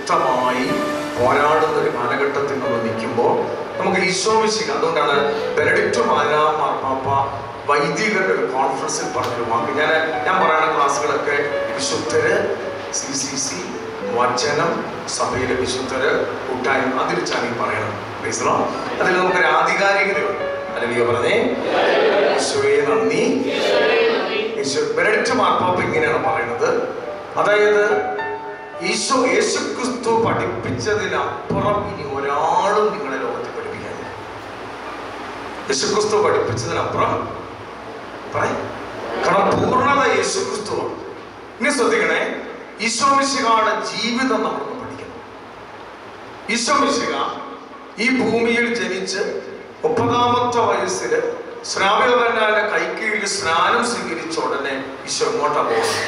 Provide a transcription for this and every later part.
ശക്തമായി പോരാടുന്ന ഒരു കാലഘട്ടത്തിൽ നമ്മൾ നിൽക്കുമ്പോൾ നമുക്ക് ഈശോമിശിഹ, അതുകൊണ്ടാണ് ബെനഡിക്ട് മാർപ്പാപ്പ വൈദികരുടെ ഒരു കോൺഫറൻസിൽ പറഞ്ഞൊരു വാക്ക്, ഞാൻ പറയുന്ന ക്ലാസ്സുകളൊക്കെ വിശുദ്ധര്, CCC, വചനം, സഭയിലെ വിശുദ്ധര്, കൂട്ടായ്മ, അതിൽ ചാനി പറയണം. അതിൽ നമുക്കൊരു ആധികാരികതയുണ്ട്. അല്ലെങ്കിൽ പറഞ്ഞേ ഈശോയെ നന്ദി. ബെനഡിക്ട് മാർപ്പാപ്പ ഇങ്ങനെയാണ് പറയുന്നത്, അതായത് യേശുക്രിസ്തു പഠിപ്പിച്ചതിനപ്പുറം ഇനി ഒരാളും നിങ്ങളെ ലോകത്തിൽ പഠിപ്പിക്കാനില്ല. യേശുക്രിസ്തു പഠിപ്പിച്ചതിനപ്പുറം കാരണം പൂർണ്ണത യേശുക്രിസ്തുവാണ്. ഇനി ശ്രദ്ധിക്കണേ, ഈശോമിശിഹായുടെ ജീവിതം നമ്മളൊന്ന് പഠിക്കണം. ഈശോമിശിഹ ഈ ഭൂമിയിൽ ജനിച്ച് 30-ാമത്തെ വയസ്സിൽ ശ്രാവ്യവനാന്റെ കൈക്കീഴിൽ സ്നാനം സ്വീകരിച്ച ഉടനെ ഈശോ എങ്ങോട്ടാ പോകുന്നത്?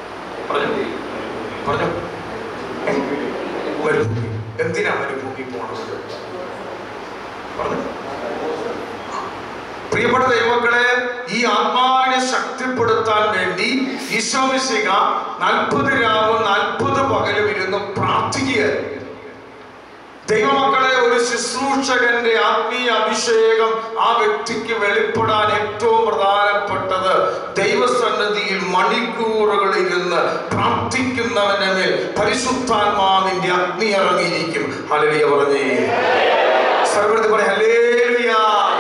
പറഞ്ഞു മരുഭൂമി. എന്തിനാ മരുഭൂമി പോണത്? പറഞ്ഞു. പ്രിയപ്പെട്ട ദൈവമക്കളെ, ഈ ആത്മാവിനെ ശക്തിപ്പെടുത്താൻ വേണ്ടി ഈശോമിശിഹ 40 രാവും 40 പകലും ഇരുന്ന് പ്രാർത്ഥിക്കുകയായിരുന്നു. ദൈവമക്കളെ, ഒരു ശുശ്രൂഷകന്റെ ആത്മീയ അഭിഷേകം ആ വ്യക്തിക്ക് വെളിപ്പെടാൻ ഏറ്റവും പ്രധാനപ്പെട്ടത് ദൈവസന്നിധിയിൽ മണിക്കൂറുകൾ ഇരുന്ന് പ്രാർത്ഥിക്കുന്നവന്റെ മേൽ പരിശുദ്ധാത്മാവിന്റെ അഗ്നി ഇറങ്ങിയിരിക്കും. ഹല്ലേലൂയ പറഞ്ഞേ. സർവ്വത്തിൽ പറ ഹല്ലേലൂയ.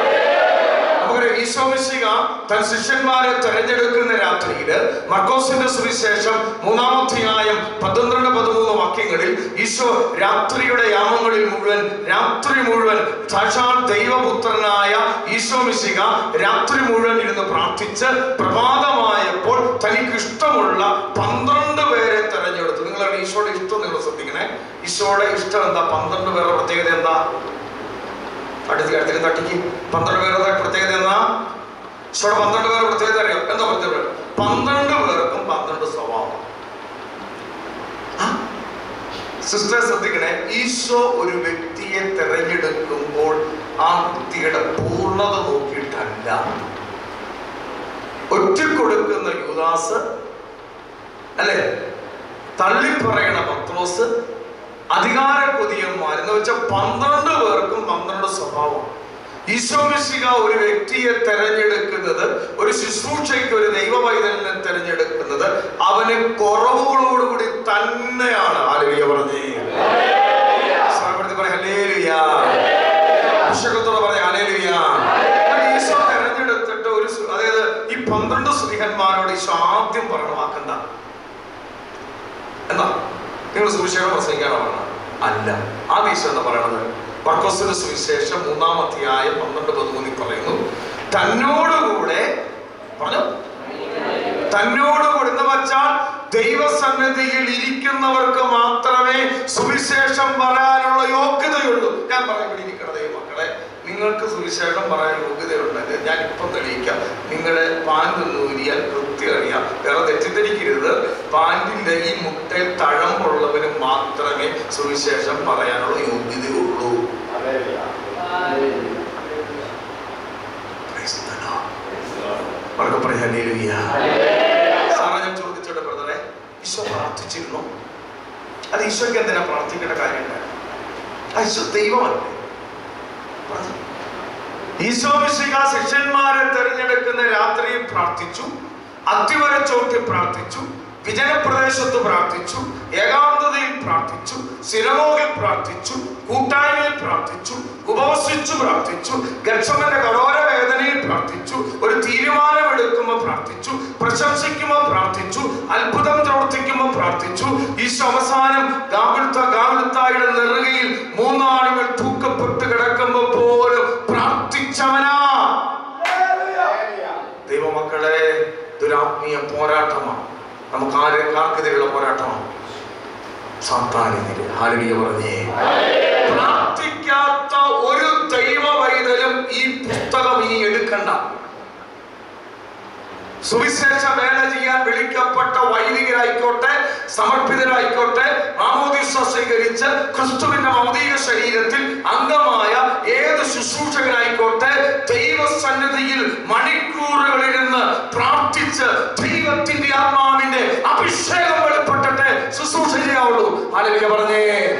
ഈശോമിശിഹ തൻ ശിഷ്യന്മാരെ തെരഞ്ഞെടുക്കുന്ന രാത്രിയിൽ മർക്കോസിന്റെ സുവിശേഷം 3-ാം അധ്യായം 12-13 വാക്യങ്ങളിൽ ഈശോ രാത്രിയുടെ യാമങ്ങളിൽ മുഴുവൻ സാക്ഷാൽ ദൈവപുത്രനായ ഈശോമിശിഹ രാത്രി മുഴുവൻ ഇരുന്ന് പ്രാർത്ഥിച്ച് പ്രഭാതമായപ്പോൾ തനിക്ക് ഇഷ്ടമുള്ള 12 പേരെ തെരഞ്ഞെടുത്തു. നിങ്ങളുടെ ഈശോയുടെ ഇഷ്ടം നിങ്ങൾ ശ്രദ്ധിക്കണേ. ഈശോയുടെ ഇഷ്ടം എന്താ? 12 പേരുടെ പ്രത്യേകത എന്താ? അടുത്തേക്ക് തട്ടിക്ക്. 12 പേരുടെ പ്രത്യേകത എന്താ? ഈശോയുടെ 12 പേരുടെ പ്രത്യേകത അറിയാം. എന്താ പ്രത്യേകത? 12 പേർക്കും 12 സ്വഭാവം. സിസ്റ്റർ ശ്രദ്ധിക്കണേ, ഈശോ ഒരു വ്യക്തിയെ തെരഞ്ഞെടുക്കുമ്പോൾ ആ വ്യക്തിയുടെ പൂർണ്ണത നോക്കിയിട്ടല്ല. ഒറ്റിക്കൊടുക്കുന്ന യൂദാസ്, അല്ലെ, തള്ളിപ്പറയണ പത്രോസ്, അധികാര കൊതിയന്മാർ എന്ന് വെച്ചാൽ 12 പേർക്കും 12 സ്വഭാവം. ഈശോമിശിഹ ഒരു വ്യക്തിയെ തെരഞ്ഞെടുക്കുന്നത്, ഒരു ശുശ്രൂഷയ്ക്ക് ഒരു ദൈവവൈതലിനെ തെരഞ്ഞെടുക്കുന്നത് അവന് കുറവുകളോടുകൂടി തന്നെയാണ്. ഹല്ലേലൂയ പറഞ്ഞേ. ഹല്ലേലൂയ. അഭിഷേകത്തോടെ പറഞ്ഞേ ഹല്ലേലൂയ. ഈശോ തെരഞ്ഞെടുത്തിട്ട് അതായത് ഈ 12 സ്ത്രീഹന്മാരോട് ഈശോ ആദ്യം പറഞ്ഞ വാക്കെന്താ? എന്താ? നിങ്ങൾ സുവിശേഷം പ്രസംഗിക്കാനോ പറഞ്ഞത്? അല്ല. ആദ്യം ഈശോ എന്താ പറയണത്? മർക്കോസിന്റെ സുവിശേഷം 3-ാം അധ്യായം 12-13 പറയുന്നു, തന്നോടുകൂടെ എന്ന് വെച്ചാൽ ദൈവസന്നിധിയിൽ ഇരിക്കുന്നവർക്ക് മാത്രമേ സുവിശേഷം പറയാനുള്ള യോഗ്യതയുള്ളൂ. ഞാൻ പറയാൻ ഇരിക്കണ ദൈവമക്കളെ, നിങ്ങൾക്ക് സുവിശേഷം പറയാൻ യോഗ്യതയുണ്ടെങ്കിൽ ഞാൻ ഇപ്പം തെളിയിക്കാം. നിങ്ങളുടെ പാൻറ് ഒന്ന് ഊരിയാൽ കൃത്യം അറിയാം. വേറെ തെറ്റിദ്ധരിക്കരുത്. പാൻറിന്റെ ഈ മുട്ടയിൽ തഴമ്പുള്ളവന് മാത്രമേ സുവിശേഷം പറയാനുള്ള യോഗ്യതയുള്ളൂ. സാറാ, ഞാൻ ചോദിച്ചോട്ടെ ബ്രദറെ, ഈശോ പ്രാർത്ഥിച്ചിരുന്നു? അത് ഈശോയ്ക്ക് എന്തിനാ പ്രാർത്ഥിക്കേണ്ട കാര്യമുണ്ട്? ഈശോ ദൈവമല്ലേ? ഈശോമിശിഹ ശിഷ്യന്മാരെ തെരഞ്ഞെടുക്കുന്ന രാത്രിയിൽ പ്രാർത്ഥിച്ചു, അത്തിവരെ ചോട്ടി പ്രാർത്ഥിച്ചു, വിജനപ്രദേശത്ത് പ്രാർത്ഥിച്ചു, ഏകാന്തതയിൽ പ്രാർത്ഥിച്ചു, സിനഗോഗിൽ പ്രാർത്ഥിച്ചു, കൂട്ടായ്മയിൽ പ്രാർത്ഥിച്ചു, ഉപവസിച്ചു പ്രാർത്ഥിച്ചു, ഗത്സമന്റെ കഠോര വേദനയിൽ പ്രാർത്ഥിച്ചു, ഒരു തീരുമാനമെടുക്കുമ്പോൾ പ്രാർത്ഥിച്ചു, പ്രശംസിക്കുമ്പോൾ പ്രാർത്ഥിച്ചു, അത്ഭുതം പ്രവർത്തിക്കുമ്പോൾ പ്രാർത്ഥിച്ചു. ഈശോ അവസാനം ഗാഗുൽത്തായുടെ നെറുകയിൽ 3 ആളുകൾ തൂക്കപ്പെട്ട് കിടക്കുമ്പോൾ പോലും പ്രാർത്ഥിച്ചവനാ. ദൈവമക്കളെ, ദുരാത്മീയ പോരാട്ടമാണ്. നമുക്ക് ആർക്കെതിരെയുള്ള പോരാട്ടമാണ്? സാത്താനെതിരെ. ഹല്ലേലൂയ പറഞ്ഞേ. പ്രാർത്ഥിക്കാത്ത ഒരു ദൈവ വൈതലും ഈ പുസ്തകം ഇനി എടുക്കണ്ട. സുവിശേഷ വേല ചെയ്യാൻ വിളിക്കപ്പെട്ട വൈദികരായിക്കോട്ടെ, സമർപ്പിതരായിക്കോട്ടെ, മാമോദീസ സ്വീകരിച്ച് ക്രിസ്തുവിന്റെ ഭൗതിക ശരീരത്തിൽ അംഗമായ ഏത് ശുശ്രൂഷകനായിക്കോട്ടെ, ദൈവസന്നിധിയിൽ മണിക്കൂറുകളിരുന്ന് പ്രാർത്ഥിച്ച് ദൈവത്തിന്റെ ആത്മാവിന്റെ അഭിഷേകം വെളിപ്പെട്ടിട്ട് ശുശ്രൂഷ ചെയ്യാവുള്ളൂ. ഹല്ലേലൂയ പറഞ്ഞേ.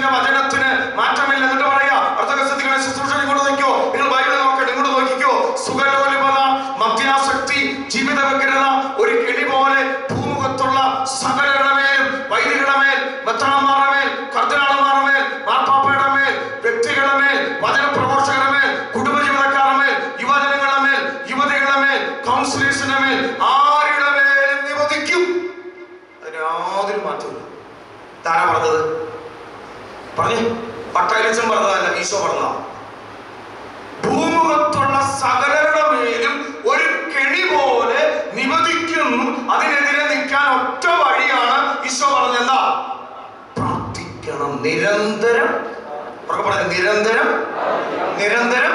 ദൈവത്തിന്റെ വചനത്തിന് മാറ്റമില്ല. എന്നിട്ട് പറയാ അർത്ഥകസ്ഥിതികളെ ശുശ്രൂഷ ഇങ്ങോട്ട് നോക്കിയോ, നിങ്ങൾ ബൈബിൾ നോക്കണം, ഇങ്ങോട്ട് നോക്കിക്കോ. സുഖലോലുപത, മദ്യാസക്തി, ജീവിത വ്യഗ്രത ഒരു കെണി പോലെ ഭൂമുഖത്തുള്ള സകലരുടെ മേലും, വൈദികരുടെ മേൽ, മെത്രാന്മാരുടെ മേൽ, കർദിനാളന്മാരുടെ മേൽ, മാർപ്പാപ്പയുടെ മേൽ, വ്യക്തികളുടെ മേൽ, വചന പ്രഘോഷകരുടെ മേൽ, കുടുംബജീവിതക്കാരുടെ മേൽ, യുവജനങ്ങളുടെ മേൽ, യുവതികളുടെ മേൽ, കൗൺസിലേഴ്സിന്റെ മേൽ, ആരുടെ മേലും നിവധിക്കും. അതിന് യാതൊരു മാറ്റമില്ല. താരാ പറഞ്ഞത്? പറഞ്ഞു പട്ടാലിച്ചൻ പറഞ്ഞതല്ല, ഈശോ പറഞ്ഞ. ഭൂമുഖത്തുള്ള സകലരുടെ മേലും ഒരു കെണി പോലെ നിവധിക്കും. അതിനെതിരെ നിൽക്കാൻ ഒറ്റ വഴിയാണ് ഈശോ പറഞ്ഞെന്താ? പ്രാർത്ഥിക്കണം. നിരന്തരം നിരന്തരം നിരന്തരം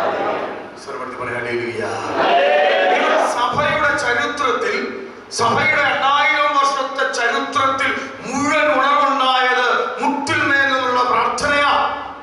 സഭയുടെ ചരിത്രത്തിൽ, സഭയുടെ 2000 വർഷത്തെ ചരിത്രത്തിൽ മുഴുവൻ ഉണർവുണ്ടായത് മുട്ടിൽ മേലുള്ള പ്രാർത്ഥനയാ.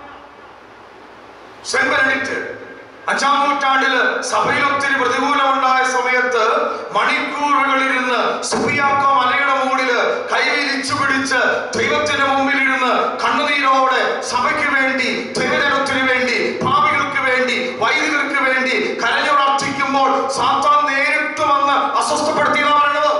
സെന്റ് ബെനഡിക്ട് 5-ാം നൂറ്റാണ്ടില് സഭയിൽ ഒത്തിരി പ്രതികൂലമുണ്ടായ സമയത്ത് മണിക്കൂറുകളിരുന്ന് സുറിയാക്കോ മലയുടെ മുകളില് കൈവിരിച്ചു പിടിച്ച് ദൈവത്തിന് മുമ്പിലിരുന്ന് കണ്ണുനീരോടെ സഭയ്ക്ക് വേണ്ടി, ദൈവജനത്തിന് വേണ്ടി, പാപികൾക്ക് വേണ്ടി, വൈദികർക്ക് വേണ്ടി കരഞ്ഞു പ്രാർത്ഥിക്കുമ്പോൾ സാത്താൻ നേരിട്ട് വന്ന് അസ്വസ്ഥപ്പെടുത്തിയെന്നാണ് പറയുന്നത്.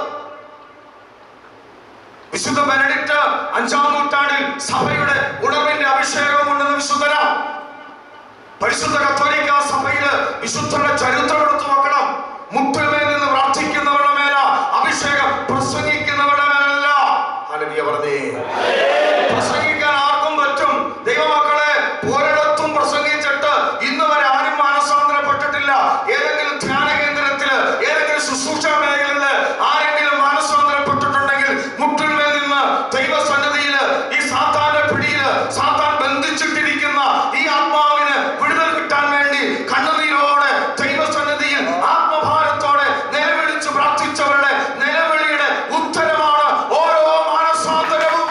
വിശുദ്ധ ബെനഡിക്ട് 5-ാം നൂറ്റാണ്ടിൽ സഭയുടെ ഉണർവിന്റെ അഭിഷേകം കൊണ്ടുവന്ന വിശുദ്ധനാ. പരിശുദ്ധ കത്തോലിക്ക സഭയില് വിശുദ്ധരുടെ ചരിത്രം എടുത്തു നോക്കണം. മുട്ടിന്മേൽ നിന്ന് പ്രാർത്ഥിക്കുന്നവരുടെ മേല അഭിഷേകം, പ്രസംഗിക്കുന്നവരുടെ മേലല്ല. ഹല്ലേലൂയ പറഞ്ഞേ. പ്രസംഗിക്കാൻ ആർക്കും പറ്റും. ദൈവമക്കളെ, ഒരിടത്തും പ്രസംഗിച്ചിട്ട് ഇന്ന് വരെ ആരും മാനസാന്തരപ്പെട്ടിട്ടില്ല. ഏതെങ്കിലും ധ്യാന കേന്ദ്രത്തില്, ഏതെങ്കിലും ശുശ്രൂഷ മേഖലയില് ആരെങ്കിലും മാനസാന്തരപ്പെട്ടിട്ടുണ്ടെങ്കിൽ മുട്ടിന്മേൽ നിന്ന് ദൈവസന്നിധിയില് ഈ സാത്താന്റെ പിടിയില് സാത്താൻ ബന്ധിച്ചിട്ടിരിക്കുന്ന ഈ ആത്മാവിന് വിടുതൽ കിട്ടാൻ വേണ്ടി കണ്ണുനീരോടെ ദൈവസന്നിധിയിൽ ആത്മഭാരത്തോടെ നിലവിളിച്ച് പ്രാർത്ഥിച്ചവരുടെ നിലവിളിയുടെ ഉത്തരമാണ് ഓരോ മാനസാന്തരവും.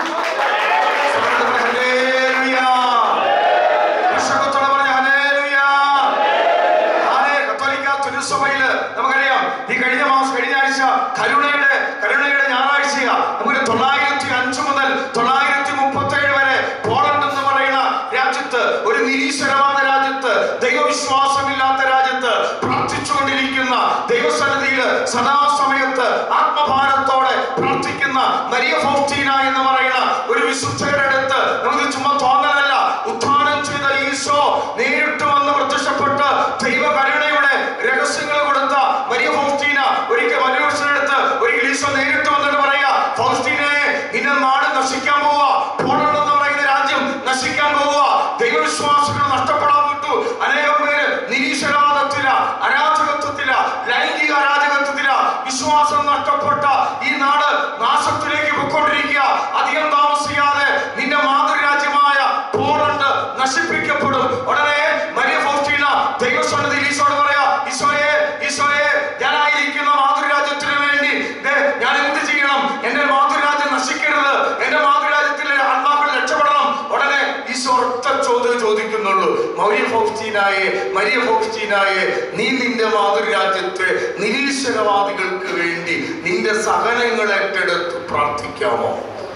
കത്തോലിക്ക തിരുസഭയില് നമുക്കറിയാം, ഈ കഴിഞ്ഞ ആഴ്ച കരുണയുടെ ഞായറാഴ്ചയാ. നമുക്ക് 905 മുതൽ 937 വരെ പോളണ്ട് എന്ന് പറയുന്ന രാജ്യത്ത്, ഒരു നിരീശ്വരവാദ രാജ്യത്ത്, ദൈവവിശ്വാസമില്ലാത്ത രാജ്യത്ത് പ്രാർത്ഥിച്ചുകൊണ്ടിരിക്കുന്ന, ദൈവസന്നിധിയിൽ സദാസമയത്ത് ആത്മഭാരത്തോടെ പ്രാർത്ഥിക്കുന്ന മരിയ ഫൗസ്റ്റീന എന്ന് പറയുന്ന ഒരു വിശുദ്ധയുടെ അടുത്ത് നമുക്ക് ചുമ്മാ തോന്നലല്ല, ഉത്ഥാനം ചെയ്ത ഈശോ നേരിട്ട് വന്ന് പ്രത്യക്ഷപ്പെട്ട് ദൈവകരുണയുടെ രഹസ്യങ്ങൾ കൊടുത്ത മരിയ ഫൗസ്റ്റീന ഒരിക്കൽ മനുഷ്യരെടുത്ത് ഒരിക്കൽ ഈശോ നേരിട്ട് വന്നിട്ട് പറയാ, ഫൗസ്റ്റീനെ, നിന്റെ നാട് നശിക്കാൻ പോവാ, പോളണ്ട് എന്ന് പറയുന്ന രാജ്യം നശിക്കാൻ പോവുക, ദൈവവിശ്വാസികൾ നഷ്ടപ്പെടാൻ വിട്ടു, അനേകം പേര് നിരീശ്വരവാദത്തില, അരാജകത്വത്തില, ലൈംഗിക അരാജകത്വത്തില വിശ്വാസം നഷ്ടപ്പെട്ട ഈ നാട് നാശത്തിലേക്ക് പൊയ്ക്കൊണ്ടിരിക്കുക. അധികം താമസിയാതെ നിന്റെ മാതൃരാജ്യമായ പോളണ്ട് നശിപ്പിക്കപ്പെടും. ഉടനെ മരിയ ഫൗസ്റ്റീന ദൈവസന്നിധിയിൽ ഈശോയോട് പറയാ, ഈശോയെ, ഞാനായിരിക്കുന്ന മാതൃരാജ്യത്തിന് വേണ്ടി ഞാൻ എന്ത് ചെയ്യണം? എന്റെ മാതൃരാജ്യം നശിക്കരുത്, എന്റെ മാതൃരാജ്യത്തിലെ ആത്മാക്കൾ രക്ഷപ്പെടണം. ഉടനെ ഈശോ ഒറ്റ ചോദ്യം ചോദിക്കുന്നുള്ളൂ, മരിയ ഫൗസ്റ്റീനായെ, നീ നിന്റെ മാതൃരാജ്യത്തെ നിരീശ്വരവാദികൾക്ക് വേണ്ടി നിന്റെ സഹനങ്ങൾ ഏറ്റെടുത്ത് പ്രാർത്ഥിക്കാമോ?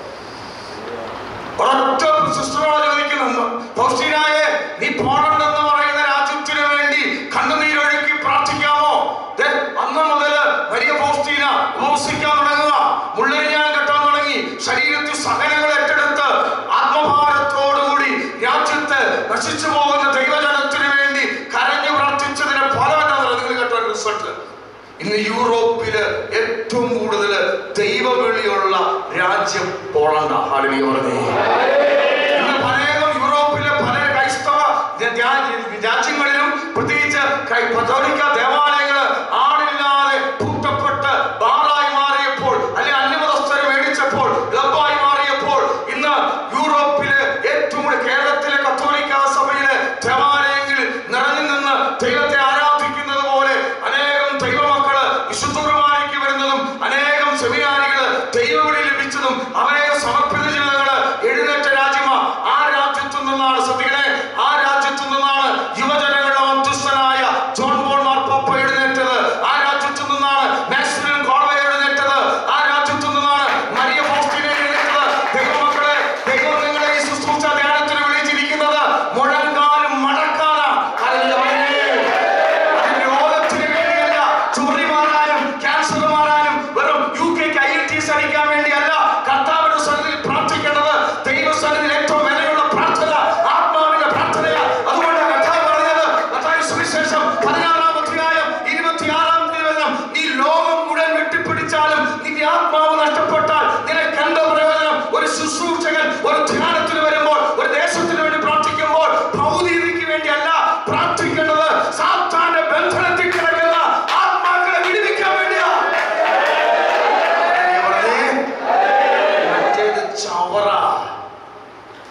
ഒരൊറ്റ സിസ്റ്ററോട് ചോദിക്കുന്നു, ഫൗസ്റ്റീനായെ, നീ പോളണ്ട് എന്ന് പറയുന്ന രാജ്യത്തിന് വേണ്ടി കണ്ണുനീരൊഴുക്കി പ്രാർത്ഥിക്കാമോ? അന്ന് മുതൽ മരിയ ഫൗസ്റ്റീന ഉപവസിക്കാൻ തുടങ്ങുക, മുള്ളരിഞ്ഞാൻ കെട്ടാൻ തുടങ്ങി, ശരീരത്തിൽ സഹനങ്ങൾ ഏറ്റെടുത്ത് ആത്മഭാരത്തോടുകൂടി രാജ്യത്ത് നശിച്ചു പോകുന്ന ദൈവജനത്തിന് വേണ്ടി കരഞ്ഞു പ്രാർത്ഥിച്ചതിന് ഫലമെന്നാണ് നിങ്ങൾ കേട്ടോ റിസൾട്ട്. ഇന്ന് യൂറോപ്പില് ഏറ്റവും കൂടുതൽ ദൈവവിളിയുള്ള രാജ്യം പോളണ്ടാ. ഹല്ലേലൂയ പറഞ്ഞേ. ഇന്ന് പലരും യൂറോപ്പിലെ പല ക്രൈസ്തവ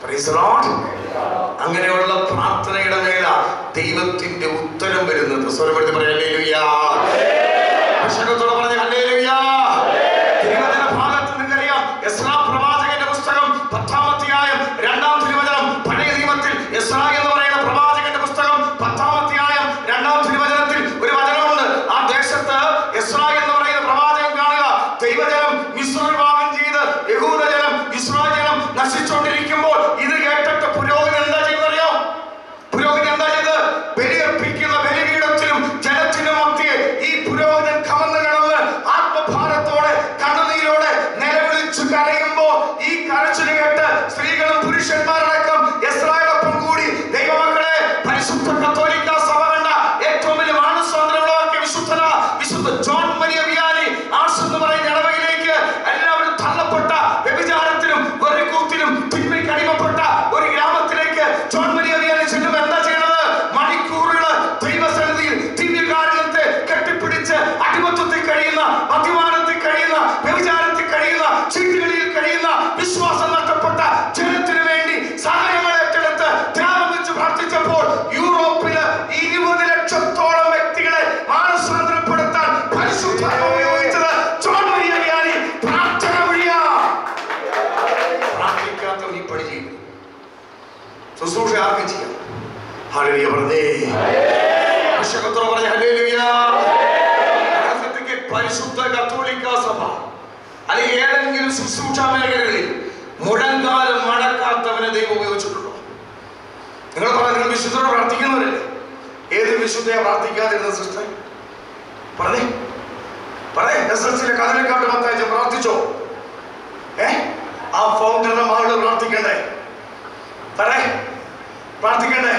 അങ്ങനെയുള്ള പ്രാർത്ഥനയുടെ മേല ദൈവത്തിന്റെ ഉത്തരം വരുന്നത്. സ്വരമെടുത്ത് പറയാം ഹല്ലേലൂയാ. വിശ്വാസത്തോടെ പറഞ്ഞ ഹല്ലേലൂയാ. തിരുവചന ഭാഗത്ത് നിങ്ങൾക്കറിയാം, എസ്രാ പ്രവാചകന്റെ പുസ്തകം 10-ാം അധ്യായം 2-ാം തിരുവചനം. പഴയ നിയമത്തിൽ എസ്രാ എന്ന് പറയുന്ന പ്രവാചകന്റെ പുസ്തകം 10-ാം അധ്യായം 2-ാം തിരുവചനത്തിൽ ഒരു വചനമുണ്ട്. ആ ദേശത്ത് എസ്രാ എന്ന് പറയുന്ന പ്രവാചകൻ കാണുക, ദൈവജനം മിസ്ര വിഭാഗം ചെയ്ത് യഹൂദജനം ഇസ്രായേൽ ജനം നശിച്ചുകൊണ്ടിരിക്കുമ്പോൾ ഇത് കേട്ടിട്ട് പുരോഹിതൻ എന്താ ചെയ്യുന്നറിയോ? പുരോഹിതൻ എന്താ ചെയ്ത്? ബലിയർപ്പിക്കുന്ന ബലിപീഠത്തിലും ജനത്തിനും മധ്യേ ഈ പുരോഹിതൻ കമന്ന് കിടന്ന് ആത്മഭാരത്തോടെ കണ്ണുനീരോടെ നിലവിളിച്ചു കരയുമ്പോ ഈ കരച്ചില് കേട്ട് സ്ത്രീകളും പുരുഷന്മാരടക്കം ഇസ്രായേലൊപ്പം കൂടി ദൈവമക്കളെ, പരിശുദ്ധ കത്തോലിക്ക സഭ കണ്ട ഏറ്റവും വലിയ മാനസാന്തരമുള്ളവർക്ക് വിശുദ്ധ ജോൺ മരിയ വിയാനി ആർട്സ് എന്ന് പറയുന്ന ഇടവകയിലേക്ക് എല്ലാവരും തള്ളപ്പെട്ട വ്യഭിചാരത്തിലും വെറിക്കൂത്തിലും തിന്മയ്ക്ക് അടിമപ്പെട്ട ഒരു ഗ്രാമത്തിലേക്ക് ജോൺ മരിയ വിയാനി ചെല്ലുമ്പോൾ എന്താ ചെയ്യണത്? മണിക്കൂറുകൾ ദൈവസന്നിധിയിൽ ദിവ്യകാരുണ്യത്തെ കെട്ടിപ്പിടിച്ച് അടിമത്വത്തിൽ കഴിയുന്ന, മദ്യപാനത്തിൽ കഴിയുന്ന, വ്യഭിചാരത്തിൽ കഴിയുന്ന, ചീട്ടുകളിൽ കഴിയുന്ന, വിശ്വാസം നഷ്ടപ്പെട്ട ജനത്തിനു വേണ്ടി സഹനങ്ങൾ ഏറ്റെടുത്ത് ത്യാഗം വെച്ച് പ്രാർത്ഥിച്ചപ്പോൾ യൂറോപ്പില് 20 ലക്ഷത്തോളം വ്യക്തികളെ മാനസാന്തരപ്പെടുത്താൻ പരിശുദ്ധാത്മ ഉപയോഗിച്ചത് ജോൺ മരിയ വിയാനി പ്രാർത്ഥന വഴിയാ. പ്രാർത്ഥിക്കാത്തവർ ഈ പണി ചെയ്യും. ശുശ്രൂഷ ആർക്കും ചെയ്യാം. ഹല്ലേലൂയ പറഞ്ഞേ. അഭിഷേകത്തോടെ പറഞ്ഞ ഹല്ലേലൂയ. പരിശുദ്ധ കത്തോലിക്ക സഭ അല്ലെങ്കിൽ ഏതെങ്കിലും ശുശ്രൂഷ മേഖലകളിൽ മുഴങ്കാലം മടക്കാത്തവനെ ദൈവം ഉപയോഗിച്ചിട്ടുണ്ടോ? നിങ്ങൾ പറഞ്ഞ, നിങ്ങൾ വിശുദ്ധരോട് പ്രാർത്ഥിക്കുന്നവരല്ലേ? ഏത് വിശുദ്ധയെ പ്രാർത്ഥിക്കാതിരുന്ന സിസ്റ്റർ പറഞ്ഞേ? എസ്എൽസിയിലെ കതിരക്കാട്ട് മത്തായിച്ച പ്രാർത്ഥിച്ചോ? ആ ഫൗണ്ടറിന്റെ മകള് പ്രാർത്ഥിക്കണ്ടേ? പ്രാർത്ഥിക്കണ്ടേ?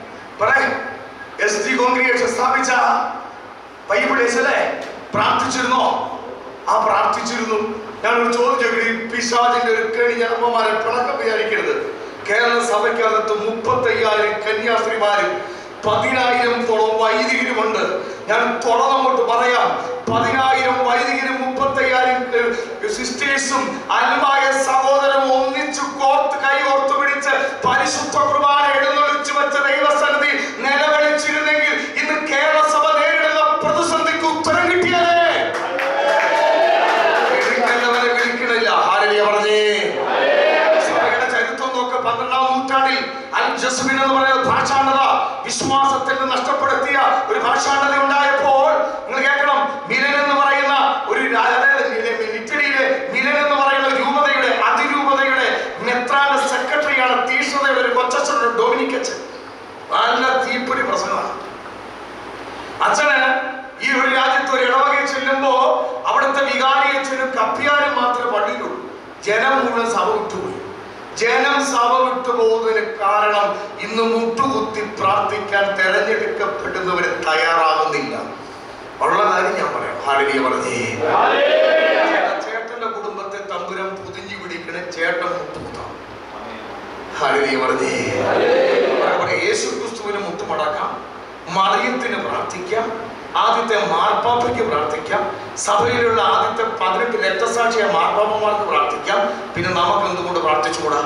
ST കോൺഗ്രിഗേഷൻ സ്ഥാപിച്ച ബൈബിളേശല്ലേ പ്രാർത്ഥിച്ചിരുന്നോ? ആ പ്രാർത്ഥിച്ചിരുന്നു. ഞാനൊരു ചോദ്യം ചോദിക്കട്ടെ, പിശാചിന്റെ ഒരു കെണി ഞമ്മമാരെ പിണക്കം വിചാരിക്കരുത്. കേരള സഭയ്ക്കകത്ത് 35,000 കന്യാസ്ത്രീമാരും 10,000 വൈദികരുമുണ്ട്. ഞാൻ തുറന്നങ്ങോട്ട് പറയാം, 10,000 വൈദികരും 35,000 സിസ്റ്റേഴ്സും അൽമായ സഹോദരനും ഒന്നിച്ചു കൈകോർത്ത് പിടിച്ച് പരിശുദ്ധ കുർബാന എഴുന്നള്ളിച്ചു വെച്ച ദൈവസന്നിധി നിലവിളിച്ചിരുന്നെങ്കിൽ ഇന്ന് കേരള സഭ നേരിടുന്ന പ്രതിസന്ധിക്ക് ഉത്തരം കിട്ടിയാലേ. വിളിക്കേണ്ടവരെ വിളിക്കണില്ല. ഹല്ലേലൂയ പറഞ്ഞേ. സഭയുടെ ചരിത്രം നോക്ക്. 12-ാം നൂറ്റാണ്ടിൽ അൽ ജസ്മിൻ എന്ന് പറയുന്ന ഭാഷാണ്ഡത വിശ്വാസത്തിൽ നിന്ന് നഷ്ടപ്പെടുത്തിയ ഒരു ഭാഷാണ്ഡത ഉണ്ടായപ്പോൾ നിങ്ങൾ കേൾക്കണം, മിലൻ എന്ന് പറയുന്ന ഒരു ഇറ്റലിയിലെ മിലൻ എന്ന് പറയുന്ന രൂപതയുടെ അതിരൂപതയുടെ മെത്രാന്റെ സെക്രട്ടറിയാണ് തീഷ്ണതയുടെ ഒരു കൊച്ചച്ഛൻ ഡൊമിനിക്കച്ചൻ. നല്ല തീപ്പൊരി പ്രസംഗമാണ് അച്ഛന്. ഈ ഒരു രാജ്യത്ത് ഒരു ഇടവകയിൽ ചെല്ലുമ്പോ അവിടുത്തെ വികാരിയച്ഛനും കപ്പിയാരും മാത്രമേ പള്ളിയിലുള്ളൂ. ജനം മുഴുവൻ സഭ വിട്ടുപോയി. ജനം സഭ വിട്ടുപോകുന്നതിന് കാരണം ഇന്ന് മുട്ടുകുത്തി പ്രാർത്ഥിക്കാൻ തെരഞ്ഞെടുക്കപ്പെടുന്നവര് തയ്യാറാകുന്നില്ല. ഉള്ള കാര്യം ഞാൻ പറയാം. ഹല്ലേലൂയ പറഞ്ഞേ. ചേട്ടന്റെ കുടുംബത്തെ തമ്പുരാൻ പൊതിഞ്ഞു പിടിക്കണ ചേട്ടൻ മുട്ടുകുത്താം. ഹല്ലേലൂയ പറഞ്ഞേ. യേശു ക്രിസ്തുവിന് മുട്ടുമടക്കാം, മറിയത്തിന് പ്രാർത്ഥിക്കാം, ആദ്യത്തെ മാർപ്പാപ്പയ്ക്ക് പ്രാർത്ഥിക്കാം, സഭയിലുള്ള ആദ്യത്തെ 18 രക്തസാക്ഷിയായ മാർപ്പാപ്പമാർക്ക് പ്രാർത്ഥിക്കാം. പിന്നെ നമുക്ക് എന്തുകൊണ്ട് പ്രാർത്ഥിച്ചുകൂടാ?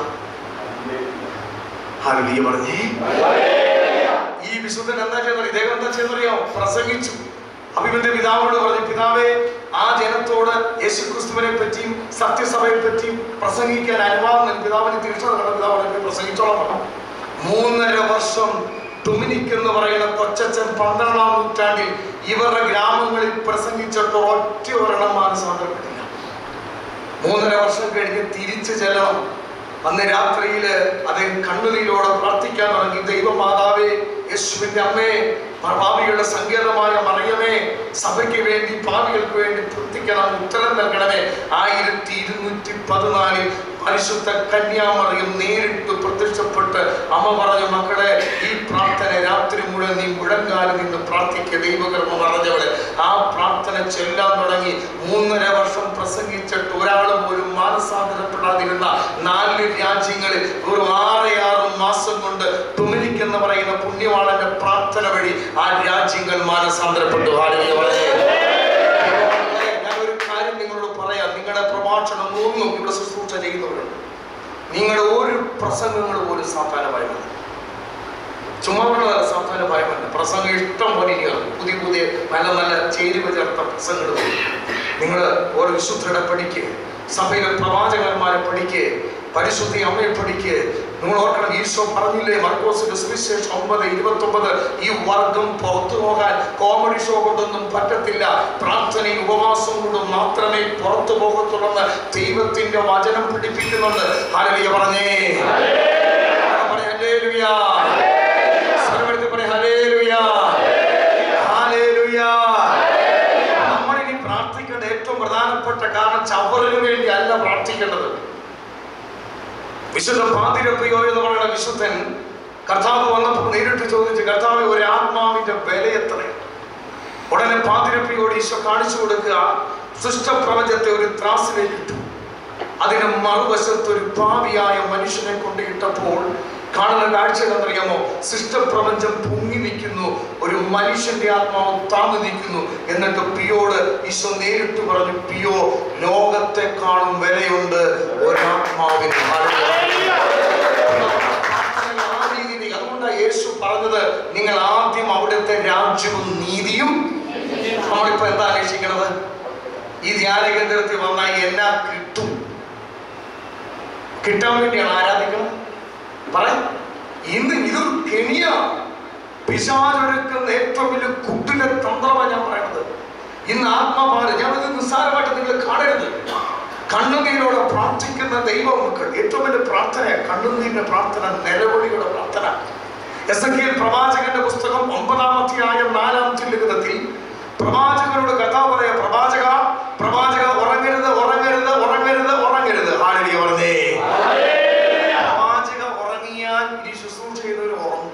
ഹല്ലേലൂയ പറഞ്ഞേ. ഈ വിശുദ്ധൻ എന്താ ചെയ്യുന്നത്? ഇദ്ദേഹം എന്താ ചെയ്യുന്നറിയോ? പ്രസംഗിച്ചു. അഭിമന്യ പിതാവിനോട് പറഞ്ഞു, പിതാവേ, ആ ജനത്തോട് യേശു ക്രിസ്തുവിനെ പറ്റിയും സത്യസഭയെ പറ്റിയും പ്രസംഗിക്കാൻ അനുവാദം നൽകി. പിതാവിന് തീർച്ചയായിട്ടും പിതാവിനെ പ്രസംഗിച്ചോളം പറഞ്ഞു. 3.5 വർഷം ഡൊമിനിക് എന്ന് പറയുന്ന കൊച്ചച്ഛൻ 12-ാം നൂറ്റാണ്ടിൽ ഇവരുടെ ഗ്രാമങ്ങളിൽ പ്രസംഗിച്ചിട്ട് ഒറ്റ ഒരെണ്ണം മാനസാന്തരപ്പെട്ടില്ല. 3.5 വർഷം കഴിഞ്ഞ് തിരിച്ചു ചെല്ലണം. അന്ന് രാത്രിയില് അദ്ദേഹം കണ്ണുനീരോടെ പ്രാർത്ഥിക്കാൻ തുടങ്ങി. ദൈവമാതാവേ, യേശുവിന്റെ അമ്മേ, പാപികളുടെ സങ്കേതമായ മറിയമേ, സഭയ്ക്ക് വേണ്ടി, പാപികൾക്ക് വേണ്ടി പ്രാർത്ഥിക്കണം, ഉത്തരം നൽകണമേ. 1214 പരിശുദ്ധ കന്യാമറിയം നേരിട്ട് പ്രത്യക്ഷപ്പെട്ട് അമ്മ പറഞ്ഞു, മക്കളെ, ഈ പ്രാർത്ഥന രാത്രി മുഴുവൻ നീ മുഴങ്കാലിൽ നിന്ന് പ്രാർത്ഥിക്കുക, ദൈവകർമ്മം അറിഞ്ഞവളെ. ആ പ്രാർത്ഥന ചെല്ലാൻ തുടങ്ങി. 3.5 വർഷം പ്രസംഗിച്ചിട്ട് ഒരാൾ പോലും മാനസാന്തരപ്പെടാതിരുന്ന 4 രാജ്യങ്ങളിൽ ഒരു 6 മാസം കൊണ്ട് ഡൊമിനിക് എന്ന് പറയുന്ന പുണ്യവാളന്റെ പ്രാർത്ഥന വഴി ആ രാജ്യങ്ങൾ മാനസാന്തരപ്പെട്ടു. ഞാൻ ഒരു കാര്യം നിങ്ങളോട് പറയാം. നിങ്ങളുടെ പ്രഭാഷണം ഒന്നും ഇവിടെ ശുശ്രൂഷ ചെയ്യുന്നവരുണ്ട്. നിങ്ങളുടെ ഒരു പ്രസംഗങ്ങൾ പോലും സാധാരണ ചുമ്മാ സാധാരണ ഭയമല്ല. പ്രസംഗം ഇഷ്ടം പോലെ ഇനിയാണ്. പുതിയ പുതിയ നല്ല നല്ല ചേരുവ ചേർത്ത പ്രസംഗങ്ങൾ. നിങ്ങൾ ഓരോ വിശുദ്ധരുടെ പഠിക്കുക, സഭയിലെ പ്രവാചകന്മാരെ പഠിക്കുക, പരിശുദ്ധ അമ്മയെ പഠിക്കുക. നിങ്ങൾ ഓർക്കണം, ഈശോ പറഞ്ഞില്ലേ മർക്കോസിന്റെ സുവിശേഷം 9:29, ഈ വർഗം പുറത്തു പോകാൻ കോമഡി ഷോ കൊണ്ടൊന്നും പറ്റത്തില്ല, പ്രാർത്ഥനയും ഉപവാസം കൊണ്ടും മാത്രമേ പുറത്തു പോകത്തുള്ളൂ. ദൈവത്തിന്റെ വചനം പഠിപ്പിക്കുന്നുണ്ട്. ഹല്ലേലൂയ പറഞ്ഞേ, ഹല്ലേലൂയ, സർവ്വത്തിൽ പറയ് ഹല്ലേലൂയ, ഹല്ലേലൂയ. നമ്മളിനി പ്രാർത്ഥിക്കേണ്ട ഏറ്റവും പ്രധാനപ്പെട്ട കാരണം ചവറിന് വേണ്ടി അല്ല പ്രാർത്ഥിക്കേണ്ടത്. വിശുദ്ധ പാതിരപ്പിയോ എന്ന് പറയുന്ന വിശുദ്ധൻ കർത്താവ് വന്നപ്പോൾ നേരിട്ട് ചോദിച്ചു, കർത്താവ് ഒരു ആത്മാവിന്റെ വില എത്രയാണ്? ഉടനെ പാതിരപ്പിയോട് ഈശോ കാണിച്ചു കൊടുക്കുക, സൃഷ്ടപ്രപഞ്ചത്തെ ഒരു ത്രാസിലേക്ക് ഇട്ടു. അതിന് മറുവശത്ത് ഒരു പാപിയായ മനുഷ്യനെ കൊണ്ട് ഇട്ടപ്പോൾ കാണുന്ന കാഴ്ച എന്നറിയാമോ? സൃഷ്ടപ്രപഞ്ചം പൊങ്ങി നിൽക്കുന്നു, ഒരു മനുഷ്യന്റെ ആത്മാവ് താങ്ങി നിൽക്കുന്നു. എന്നിട്ട് പിയോട് ഈശോ നേരിട്ട് പറഞ്ഞു, പിയോ, ലോകത്തെക്കാളും വിലയുണ്ട് ഒരാത്മാവിന്. അതുകൊണ്ടാണ് യേശു പറഞ്ഞത്, നിങ്ങൾ ആദ്യം അവിടുത്തെ രാജ്യവും നീതിയും. നമ്മളിപ്പോ എന്താ അന്വേഷിക്കണത്? ഈ ധ്യാന കേന്ദ്രത്തിൽ വന്നാൽ എന്നാ കിട്ടും? കിട്ടാൻ വേണ്ടിയാണ് ആരാധിക്കണം. ഇന്ന് ഇതൊരു കെണിയ പിശാചൊരുക്കുന്ന ഏറ്റവും വലിയ കുട്ടിലെ തന്ത്രമാണ് ഞാൻ പറയുന്നത്. ഇന്ന് ആത്മഭാരം, ഞാനിത് നിസ്സാരമായിട്ട് നിങ്ങൾ കാണരുത്. കണ്ണുനീരോടെ പ്രാർത്ഥിക്കുന്ന ദൈവമക്കൾ ഏറ്റവും വലിയ പ്രാർത്ഥന, കണ്ണുനീരിന്റെ പ്രാർത്ഥന, നിലവിളിയുടെ പ്രാർത്ഥന. എസെക്കിയേൽ പ്രവാചകന്റെ പുസ്തകം 9-ാം അധ്യായം 4-ാം തിരുലിഖിതത്തിൽ പ്രവാചകനോട് കഥ പറയാ, പ്രവാചക പ്രവാചക ഉറങ്ങരുത്, ഉറങ്ങരുത്, ഉറങ്ങരുത്, ഉറങ്ങരുത്. ഹല്ലേലൂയ പറഞ്ഞേ. പ്രവാചക ഉറങ്ങിയാൽ ഈ ശുശ്രൂഷ ചെയ്തവർ ഉറങ്ങും.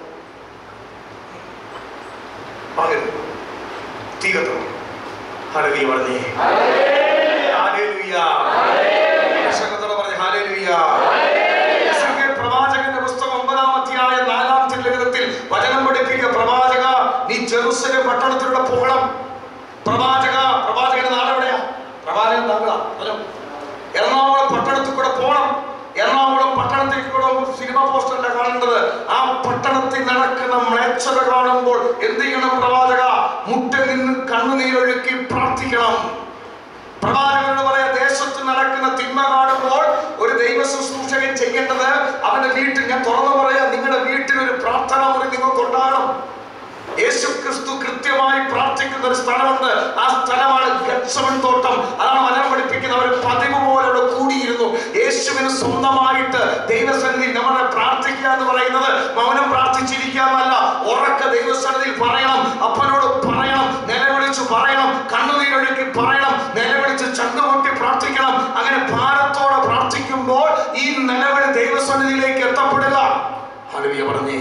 തീ കത്തും. ഹല്ലേലൂയ പറഞ്ഞേ. ഹല്ലേലൂയ. പറഞ്ഞേ ഹല്ലേലൂയ. പ്രവാചകന്റെ പുസ്തകം 9-ാം അധ്യായം 4-ാം തിരുലിഖിതത്തിൽ വചനം പഠിപ്പിക്കുക, പ്രവാചക നീ ജെറുസലേം പട്ടണത്തിലൂടെ പോകണം. പ്രവാചകന്റെ നാട് എവിടെയാ? പ്രവാചകൻ എറണാകുളം പട്ടണത്തിൽ കൂടെ പോകണം. എറണാകുളം പട്ടണത്തിൽ കൂടെ സിനിമ പോസ്റ്ററിന്റെ കാണേണ്ടത്. ആ പട്ടണത്തിൽ നടക്കുന്ന മ്ലേച്ഛത കാണുമ്പോൾ എന്ത് ചെയ്യണം? പ്രവാചക മുട്ടിൽ നിന്ന് കണ്ണുനീരൊഴുക്കി പ്രാർത്ഥിക്കണം. പ്രവാചകനോട് പറയാ, ദേശത്ത് നടക്കുന്ന തിന്മ കാണുമ്പോൾ ഒരു ദൈവ ശുശ്രൂഷകൻ ചെയ്യേണ്ടത് അവന്റെ വീട്ടിൽ, ഞാൻ തുറന്നു പറയാ, നിങ്ങളുടെ വീട്ടിൽ ഒരു പ്രാർത്ഥന മുറി നിങ്ങൾക്ക് ഉണ്ടാകണം. യേശു ക്രിസ്തു കൃത്യമായി പ്രാർത്ഥിക്കുന്ന ഒരു സ്ഥലമുണ്ട്. ആ സ്ഥലമാണ് ഗെത്സമൻ തോട്ടം. അതാണ് വചനം പഠിപ്പിക്കുന്നത്. അവർ പതിവ് പോലെ അവിടെ കൂടിയിരുന്നു. യേശുവിന് സ്വന്തമായിട്ട് ദൈവസന്നിധിയിൽ നമ്മളെ പ്രാർത്ഥിക്കുക എന്ന് പറയുന്നത് മൗനം പ്രാർത്ഥിച്ചിരിക്കാന്നല്ല, ഉറക്ക ദൈവസന്നിധിയിൽ പറയണം, അപ്പനോട് പറയണം, നിലവിളിച്ച് പറയണം, കണ്ണുനീരൊഴുക്കി പറയണം, നിലവിളിച്ച് ചങ്കുപൊട്ടി പ്രാർത്ഥിക്കണം. അങ്ങനെ ഭാരത്തോടെ പ്രാർത്ഥിക്കുമ്പോൾ ഈ നിലവിളി ദൈവസന്നിധിയിലേക്ക് എത്തപ്പെടുക. ഹല്ലേലൂയ പറഞ്ഞേ.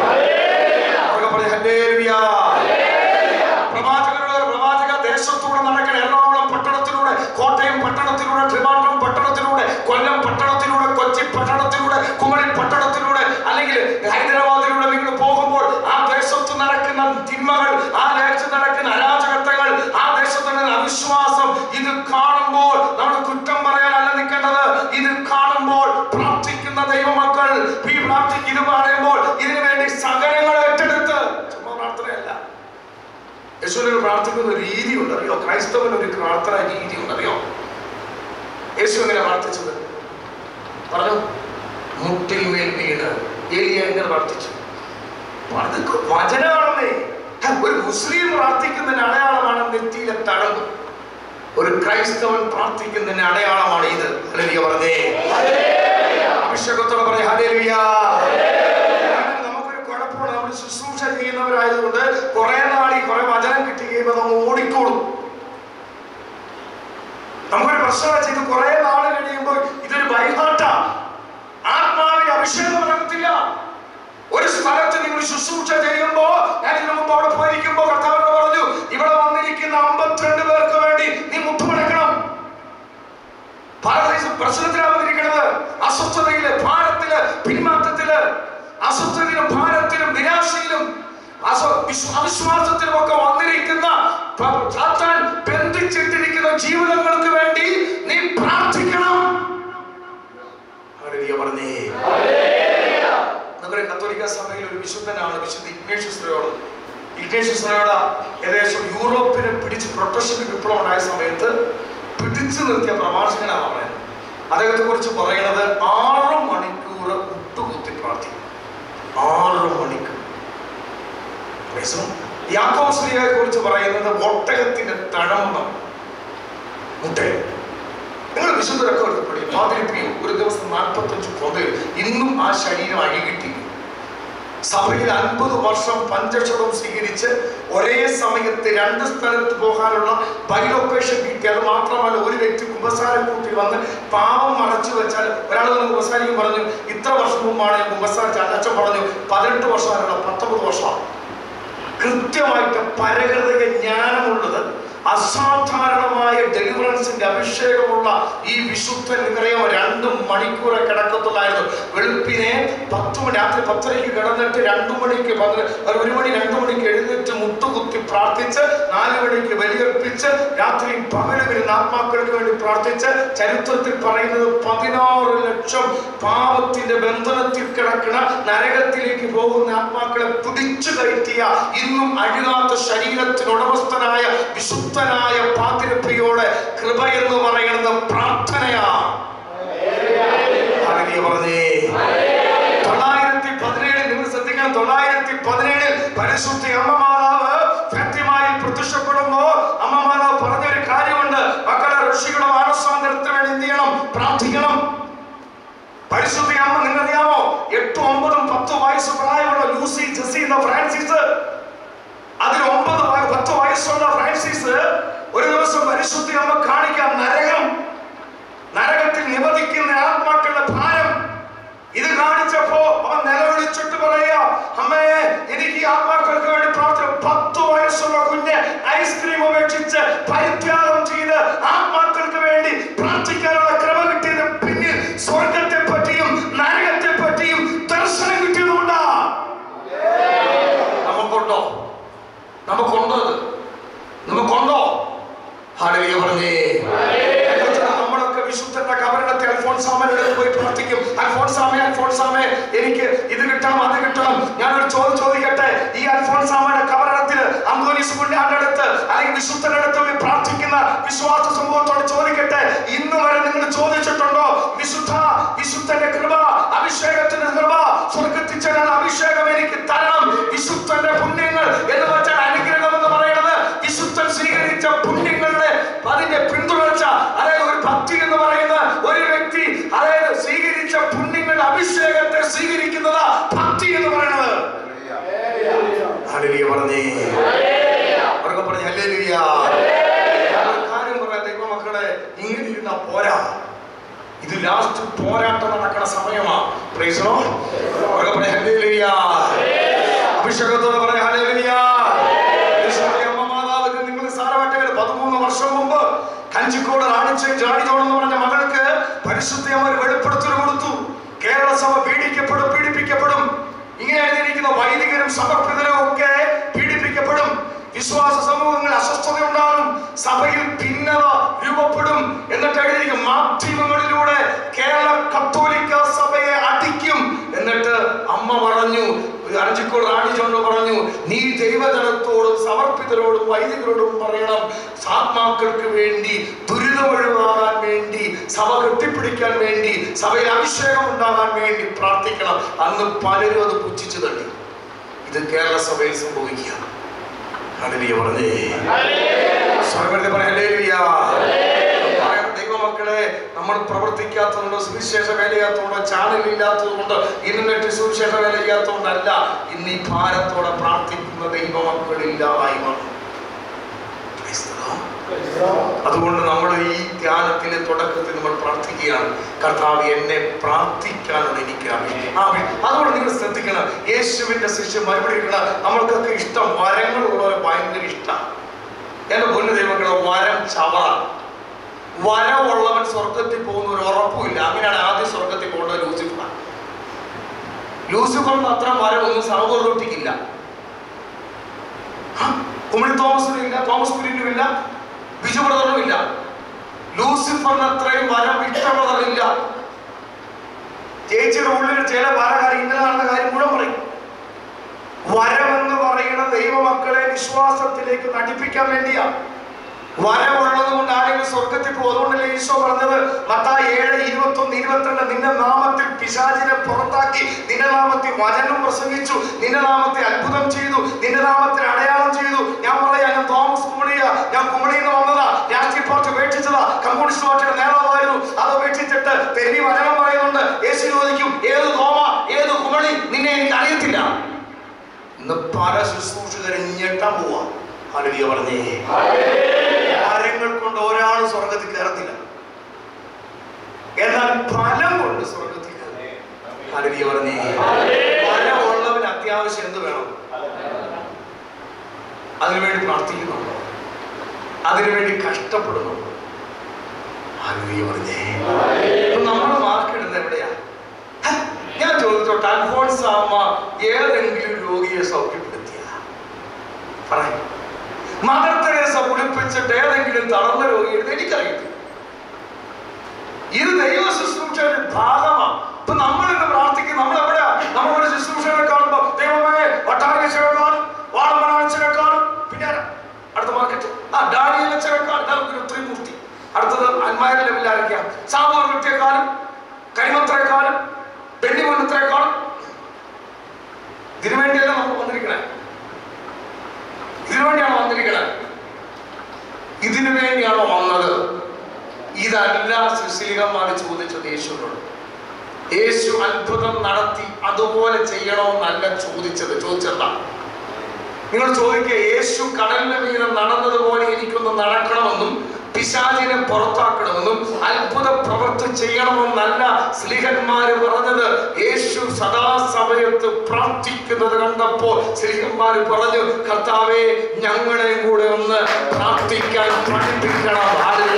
പ്രവാചക ദേശത്തൂടെ നടക്കുന്ന എറണാകുളം പട്ടണത്തിലൂടെ, കോട്ടയം പട്ടണത്തിലൂടെ, ട്രിവാൻഡ്രം പട്ടണത്തിലൂടെ, കൊല്ലം പട്ടണത്തിലൂടെ, കൊച്ചി പട്ടണത്തിലൂടെ, കുമളി പട്ടണത്തിലൂടെ, അല്ലെങ്കിൽ ഹൈദരാബാദിലൂടെ നിങ്ങൾ പോകുമ്പോൾ ആ ദേശത്ത് നടക്കുന്ന തിന്മകൾ, ആ ദേശത്ത് നടക്കുന്ന അരാജകത്വങ്ങൾ, ആ ദേശത്ത് നടക്കുന്ന അവിശ്വാസം, ഇത് കാണുമ്പോൾ നമ്മൾ കുറ്റം പറയാനല്ല നിൽക്കേണ്ടത്. ഇത് കാണുമ്പോൾ പ്രാർത്ഥിക്കുന്ന ദൈവമക്കൾ ഇത് പറയുമ്പോൾ ഇതിനു വേണ്ടി സകലങ്ങൾ ഏറ്റെടുത്ത്, ചുമ്മാ പ്രാർത്ഥനയല്ല. യേശുവിന് പ്രാർത്ഥിക്കുന്ന ഒരു രീതി ഉണ്ടറിയോ? ക്രൈസ്തവന് ഒരു പ്രാർത്ഥന രീതി ഉണ്ടറിയോ? യേശു എങ്ങനെ പ്രാർത്ഥിച്ചത് പറഞ്ഞു? മുട്ടിൽ മേൽ വീണ് ഏലിയ എങ്ങനെ പ്രാർത്ഥിച്ചു? അതൊക്കെ വചനമാണെന്നേ. ഒരു മുസ്ലിം പ്രാർത്ഥിക്കുന്നതിന് അടയാളമാണ് നെറ്റിയിലെ തടവ്. ഒരു ക്രൈസ്തവൻ പ്രാർത്ഥിക്കുന്നതിന് അടയാളമാണ് ഇത്. ഹല്ലേലൂയ പറഞ്ഞേ. അഭിഷേകത്തോടെ പറഞ്ഞേ ഹല്ലേലൂയ. നമുക്കൊരു കുഴപ്പമാണ്, നമ്മൾ ശുശ്രൂഷ ചെയ്യുന്നവരായതുകൊണ്ട് കുറെ നാളി കുറെ വചനം കിട്ടി കഴിയുമ്പോൾ നമ്മൾ ഓടിക്കോളും. നമുക്കൊരു പ്രശ്നം ചെയ്ത് കുറെ നാള് കഴിയുമ്പോൾ ഇതൊരു ബൈഹാട്ടാ. ആത്മാവിന്റെ അഭിഷേകം നടക്കത്തില്ല. ഒരു സ്ഥലത്ത് നിങ്ങൾ ശുശ്രൂഷ ചെയ്യുമ്പോ, ഞാൻ ഇതിനു മുമ്പ് അവിടെ പോയിരിക്കുമ്പോ കർത്താവിനോട് പറഞ്ഞു, ഇവിടെ വന്നിരിക്കുന്ന 52 പേർക്ക് വേണ്ടി നീ മുട്ടുമടക്കണം. പ്രശ്നത്തിലാണ് വന്നിരിക്കുന്നത്. അസ്വസ്ഥതയില്, ഭാരത്തില്, പിന്മാറ്റത്തില്, അസ്വസ്ഥതയിലും ഭാരത്തിലും നിരാശയിലും അവിശ്വാസത്തിലും ഒക്കെ വന്നിരിക്കുന്ന സാത്താൻ ബന്ധിച്ചിട്ടിരിക്കുന്ന ജീവിതങ്ങൾക്ക് വേണ്ടി നീ പ്രാർത്ഥിക്കണം. ഹല്ലേലൂയ പറഞ്ഞേ. നമ്മുടെ കത്തോലിക്ക സഭയിൽ ഒരു വിശുദ്ധനാണ്, വിശുദ്ധ ഇഗ്നേഷ്യസ് ലോയോള. ഇഗ്നേഷ്യസ് ലോയോള ഏകദേശം യൂറോപ്പിനെ പിടിച്ച് പ്രൊട്ടസ്റ്റന്റ് വിപ്ലവം ഉണ്ടായ സമയത്ത് പിടിച്ചു നിർത്തിയ പ്രഭാഷകനാണ് പറയുന്നത്. അദ്ദേഹത്തെ കുറിച്ച് പറയുന്നത് 6 മണിക്കൂർ മുട്ടുകുത്തി പ്രാർത്ഥിക്കും. 6 മണിക്കൂർ. യാക്കോബ് ശ്ലീഹയെ കുറിച്ച് പറയുന്നത് ഒട്ടകത്തിന്റെ തഴമ്പ മുട്ടയും. നിങ്ങൾ വിശുദ്ധരൊക്കെ പഠിക്കും. പാതിരിപ്പിയും ഒരു ദിവസം 45 കൊന്തയും. ഇന്നും ആ ശരീരം അഴികിട്ടി. സഭയിൽ 50 വർഷം പഞ്ചക്ഷതം സ്വീകരിച്ച് ഒരേ സമയത്ത് 2 സ്ഥലത്ത് പോകാനുള്ള ബൈലൊക്കേഷൻ കിട്ടി. അത് മാത്രമല്ല, ഒരു വ്യക്തി കുമ്പസാരം കൂട്ടി വന്ന് പാവം മറച്ചു വെച്ചാൽ ഒരാൾ വന്ന് കുമ്പസാരിക്കും പറഞ്ഞു, ഇത്ര വർഷം മുമ്പാണ് ഞാൻ കുമ്പസാരിച്ച. അച്ഛൻ പറഞ്ഞു 18 വർഷമാണുള്ള 19 വർഷമാണ്. കൃത്യമായിട്ട് പരകൃതിക ജ്ഞാനമുള്ളത്, അസാധാരണമായ ഡെലിവറൻസിന്റെ അഭിഷേകമുള്ള ഈ വിശുദ്ധൻ നിറയെ 2 മണിക്കൂറെ കിടക്കത്തുള്ളായിരുന്നു. വെളുപ്പിനെ 10 മണി, രാത്രി 10:30 കിടന്നിട്ട് 2 മണിക്ക് 1 മണി 2 മണിക്ക് എഴുന്നേറ്റ് മുട്ടുകുത്തി പ്രാർത്ഥിച്ച് 4 മണിക്ക് ബലിയർപ്പിച്ച് രാത്രി പകല് വരുന്ന ആത്മാക്കൾക്ക് വേണ്ടി പ്രാർത്ഥിച്ച് ചരിത്രത്തിൽ പറയുന്നത് 16 ലക്ഷം പാപത്തിന്റെ ബന്ധനത്തിൽ കിടക്കുന്ന നരകത്തിലേക്ക് പോകുന്ന ആത്മാക്കളെ പിടിച്ചു കയറ്റിയ ഇന്നും അഴുകാത്ത ശരീരത്തിന് ഉടമസ്ഥനായ വിശുദ്ധനായ പാതിരിപ്പിയോടെ കൃപ എന്ന് പറയുന്നത് പ്രാർത്ഥനയാണ്. പറഞ്ഞേ 917 നിങ്ങൾ ശ്രദ്ധിക്കണം. 917 പരിശുദ്ധ അമ്മ മാതാവ് ഫാത്തിമയിൽ പ്രത്യക്ഷപ്പെടുമ്പോ അമ്മ മാതാവ് പറഞ്ഞൊരു കാര്യമുണ്ട്. മക്കളെ, ഋഷികളുടെ മാനസാന്തരത്തിന് വേണ്ടി എന്ത് ചെയ്യണം? പ്രാർത്ഥിക്കണം. പരിശുദ്ധ അമ്മ നിങ്ങറിയാമോ? 8, 9, 10 വയസ്സ് പ്രായമുള്ള ലൂസി, ജെസി എന്ന ഫ്രാൻസിസ്, അതിൽ 9, 10 വയസ്സുള്ള ഫ്രാൻസിസ് ഒരു ദിവസം പരിശുദ്ധ അമ്മ കാണിക്കാൻ നരകത്തിൽ നിവദിക്കുന്ന ആത്മാക്കളുടെ ഭാരം ഇത് കാണിച്ചപ്പോ അവൻ നിലവിളിച്ചിട്ട് പറയാ, അമ്മേ എനിക്ക് ഈ ആത്മാക്കൾക്ക് വേണ്ടി പ്രാർത്ഥന. 10 വയസ്സുള്ള കുഞ്ഞ് ഐസ്ക്രീം ഉപേക്ഷിച്ച് പരിത്യാഗം ചെയ്ത് ആത്മാക്കൾക്ക് വേണ്ടി പ്രാർത്ഥിക്കാനുള്ള ക്രമ കിട്ടിയത് പിന്നിൽ സ്വർഗത്തെ പറ്റിയും നരകത്തെ പറ്റിയും ദർശനം കിട്ടിയതുകൊണ്ടാ. നമുക്കുണ്ടോ? നമുക്കുണ്ടോ? ഹല്ലേലൂയ പറഞ്ഞേ. നമ്മളൊക്കെ വിശുദ്ധന്റെ കബറിടത്തിൽ അൽഫോൻസാമയുടെ പോയി പ്രാർത്ഥിക്കും. അൽഫോൻസാമേ എനിക്ക് ഇത് കിട്ടണം, അത് കിട്ടണം. ഞാനൊരു ചോദ്യം ചോദിക്കട്ടെ. ഈ അൽഫോൻസാമയുടെ കബറിടത്തിൽ അന്തോനീസ് പുണ്യാന്റെ അടുത്ത് അല്ലെങ്കിൽ വിശുദ്ധന്റെ അടുത്ത് പോയി പ്രാർത്ഥിക്കുന്ന വിശ്വാസ സമൂഹത്തോട് ചോദിക്കട്ടെ, ഇന്ന് വരെ നിങ്ങൾ ചോദിച്ചിട്ടുണ്ടോ വിശുദ്ധന്റെ കൃപ, അഭിഷേകത്തിന്റെ കൃപ, സ്വർഗത്തിൽ ചെല്ലാൻ അഭിഷേകം എനിക്ക് തരണം. വിശുദ്ധന്റെ പുണ്യങ്ങൾ എന്ന് വെച്ചാൽ അനുഗ്രഹം എന്ന് പറയുന്നത് വിശുദ്ധൻ സ്വീകരിച്ച പുണ്യങ്ങളുടെ അതിന്റെ പിന്തുടർച്ച. അതായത് ഒരു ഭക്തി എന്ന് പറയുന്ന ഒരു വ്യക്തി അതായത് സ്വീകരിച്ച പുണ്യങ്ങളുടെ അഭിഷേകത്തെ സ്വീകരിക്കുന്നത് ഭക്തി എന്ന് പറയുന്നത്. ഹല്ലേലൂയ പറഞ്ഞേ. അവർക്ക് പറഞ്ഞേ ഹല്ലേലൂയ. കാര്യം പറയാം, ദൈവമക്കളെ, ഇങ്ങനെ ഇരുന്ന പോരാ. ഇത് ലാസ്റ്റ് പോരാട്ടം നടക്കുന്ന സമയമാണ്. Praise the lord. അവർക്ക് പറഞ്ഞേ ഹല്ലേലൂയ. അഭിഷേകത്തോടെ പറഞ്ഞേ ഹല്ലേലൂയ. നിങ്ങൾ സാരമായിട്ട് 13 വർഷം മുമ്പ് കഞ്ചിക്കോട് ജാണിച്ചോട് എന്ന് പറഞ്ഞ മകൾക്ക് പരിശുദ്ധ അമ്മ വെളിപ്പെടുത്തൽ കൊടുത്തു. കേരള സഭ പീഡിപ്പിക്കപ്പെടും. ഇങ്ങനെ എഴുതിയിരിക്കുന്ന വൈദികരും സമർപ്പിതരും ഒക്കെ പീഡിപ്പിക്കപ്പെടും. വിശ്വാസ സമൂഹങ്ങൾ അസ്വസ്ഥത ഉണ്ടാകും. സഭയിൽ ഭിന്നത രൂപപ്പെടും. എന്നിട്ട് എഴുതിയിരിക്കും മാധ്യമങ്ങളിലൂടെ കേരള കത്തോലിക്ക സഭയെ അടിക്കും. എന്നിട്ട് അമ്മ പറഞ്ഞു, അഞ്ചിക്കോട് റാണിച്ചോണ്ട് പറഞ്ഞു, നീ ദൈവജനത്തോടും സമർപ്പിതരോടും വൈദികരോടും പറയണം, ആത്മാക്കൾക്ക് വേണ്ടി ദുരിതമൊഴിവാകാൻ വേണ്ടി, സഭ കെട്ടിപ്പിടിക്കാൻ വേണ്ടി, സഭയിൽ അഭിഷേകം ഉണ്ടാകാൻ വേണ്ടി പ്രാർത്ഥിക്കണം. അന്ന് പലരും അത് പുച്ഛിച്ചു തള്ളി. ഇത് കേരള സഭയിൽ സംഭവിക്കുക. ഹല്ലേലൂയ പറഞ്ഞേ. സ്വർഗ്ഗത്തിൽ പറഞ്ഞേ ഹല്ലേലൂയ. ദൈവമക്കളെ, നമ്മൾ പ്രവർത്തിക്കാത്തതുകൊണ്ടോ സുവിശേഷ വേലയാത്തതുകൊണ്ടോ ചാനലില്ലാത്തതുകൊണ്ടോ ഇന്റർനെറ്റ് സുവിശേഷ വേല ചെയ്യാത്തതുകൊണ്ടല്ല ഇന്ന് ഈ ഭാരത്തോടെ പ്രാർത്ഥിക്കുന്ന ദൈവമക്കളില്ലാതായി മാറും. അതുകൊണ്ട് നമ്മൾ ഈ ധ്യാനത്തിന്റെ തുടക്കത്തിൽ നമ്മൾ പ്രാർത്ഥിക്കുകയാണ്, കർത്താവ് എന്നെ പ്രാർത്ഥിക്കാനുള്ള എനിക്ക് അതുകൊണ്ട് നിങ്ങൾ ശ്രദ്ധിക്കണം. യേശുവിന്റെ ശിഷ്യ മറുപടി നമ്മൾക്കൊക്കെ ഇഷ്ടം വരങ്ങളുള്ളവരെ ഭയങ്കര ഇഷ്ടമാണ്. എന്റെ പൊന്നു ദൈവങ്ങളെ, വരം ചവറ. വരവുള്ളവൻ സ്വർഗത്തിൽ പോകുന്ന ഒരു ഉറപ്പുമില്ല. അങ്ങനെയാണ് ആദ്യം സ്വർഗത്തിൽ പോകേണ്ടത് ലൂസിഫറാണ്. ലൂസിഫറിന് അത്ര വരവൊന്നും സർവ്വതൊട്ടിക്കില്ല. കുമിളി തോമസിനും ഇല്ല, തോമസ് കുര്യനും ഇല്ല, ബിജു ബ്രദറിനും ഇല്ല. ലൂസിഫറിന് അത്രയും വരം ഇഷ്ടമുള്ളതല്ല. ചേച്ചിയുടെ ഉള്ളിൽ ചില പല കാര്യം ഇന്നതാണെന്ന കാര്യം മുഴുവൻ പറയും. വരമെന്ന് പറയുന്ന ദൈവമക്കളെ വിശ്വാസത്തിലേക്ക് നടിപ്പിക്കാൻ വേണ്ടിയാ. വരമുള്ളത് കൊണ്ട് ആരെങ്കിലും സ്വർഗത്തിൽ പോകും. അതുകൊണ്ടല്ലേ ഈശോ പറഞ്ഞത് മത്തായി 7:21-22, നിന്റെ നാമത്തിൽ പിശാചിനെ പുറത്താക്കി, നിന്റെ നാമത്തിൽ വചനം പ്രസംഗിച്ചു, നിന്റെ നാമത്തിൽ അത്ഭുതം ചെയ്തു, നിന്റെ നാമത്തിൽ അടയാളം ചെയ്തു. ഞാൻ പറയാ, ഞാൻ തോമസ് കുമളിയാ, ഞാൻ കുമളിയിൽ നിന്ന് വന്നതാ, രാഷ്ട്രീയ പാർട്ടി ഉപേക്ഷിച്ചതാ, കമ്മ്യൂണിസ്റ്റ് പാർട്ടിയുടെ നേതാവായിരുന്നു, അത് ഉപേക്ഷിച്ചിട്ട് തെരുവി വചനം പറയുന്നുണ്ട്. യേശു ചോദിക്കും, ഏത് തോമ, ഏത് കുമളി, നിന്നെ എനിക്ക് അറിയത്തില്ല. ഇന്ന് പല ശുശ്രൂഷകരെ ഞെട്ടാൻ പോവാ. ഹല്ലേലൂയ പറഞ്ഞേ. കാര്യങ്ങൾ കൊണ്ട് ഒരാളും സ്വർഗത്തിൽ കയറത്തില്ല, എന്നാൽ ഫലം കൊണ്ട് സ്വർഗത്തിൽ കയറും. ഹല്ലേലൂയ പറഞ്ഞേ. ഫലമുള്ളവന് അത്യാവശ്യം എന്ത് വേണം? അതിനുവേണ്ടി പ്രാർത്ഥിക്കുന്നുണ്ടോ? അതിനുവേണ്ടി കഷ്ടപ്പെടുന്നുണ്ടോ? ഹല്ലേലൂയ പറഞ്ഞേ. നമ്മൾ മാർക്കിടുന്നത് എവിടെയാ? ഞാൻ ചോദിച്ചോട്ടെ, അൽഫോൺസ് അമ്മ ഏതെങ്കിലും രോഗിയെ സൗഖ്യപ്പെടുത്തിയ പറയാം? മദർ തെരേസ കുളിപ്പിച്ചിട്ട് ഏതെങ്കിലും തളർന്ന രോഗിയെ എനിക്കറിയത്തില്ല. ഇത് ദൈവ ശുശ്രൂഷയുടെ ഭാഗമാണ്. ഇപ്പൊ നമ്മളിന്ന് പ്രാർത്ഥിക്കും, നമ്മൾ എവിടെയാ? നമ്മളൊരു ശുശ്രൂഷകളെ കാണുമ്പോ ദൈവമേ വട്ടാരച്ചനേക്കാളും വാളമനാച്ചനേക്കാളും, പിന്നെ അടുത്ത മാർക്കറ്റ് ഡാനിയലച്ചനേക്കാളും ത്രിമൂർത്തി, അടുത്തത് അന്മാരുടെ ലെവലിൽ ആരൊക്കെയാണ്? സാമൂഹ്യ വ്യക്തിയെക്കാളും കരിമത്രയെക്കാളും പെണ്ണിമണ്ണത്രയെക്കാളും. ഇതിനുവേണ്ടിയല്ല നമുക്ക് വന്നിരിക്കണേ, ഇതിനുവേണ്ടിയാണോ വന്നിരിക്കണേ? ഇതിനു വേണ്ടിയാണോ വന്നത്? ഇതല്ല ശിശുലികന്മാർ ചോദിച്ചത് യേശുവിനോട്. യേശു അത്ഭുതം നടത്തി അതുപോലെ ചെയ്യണമെന്നല്ല ചോദിച്ചതാ. നിങ്ങൾ ചോദിക്കുക, യേശു കടലിന് മീതെ നടന്നതുപോലെ എനിക്കൊന്ന് നടക്കണമെന്നും പിശാചിനെ പുറത്താക്കണമെന്നും അത്ഭുത പ്രവൃത്തി ചെയ്യണമെന്നല്ല സ്ലീഹന്മാര് പറഞ്ഞത്. യേശു സദാസമയത്ത് പ്രാർത്ഥിക്കുന്നത് കണ്ടപ്പോൾ സ്ലീഹന്മാര് പറഞ്ഞു, കർത്താവേ ഞങ്ങളെ കൂടെ ഒന്ന് പ്രാർത്ഥിക്കാൻ പഠിപ്പിക്കണം.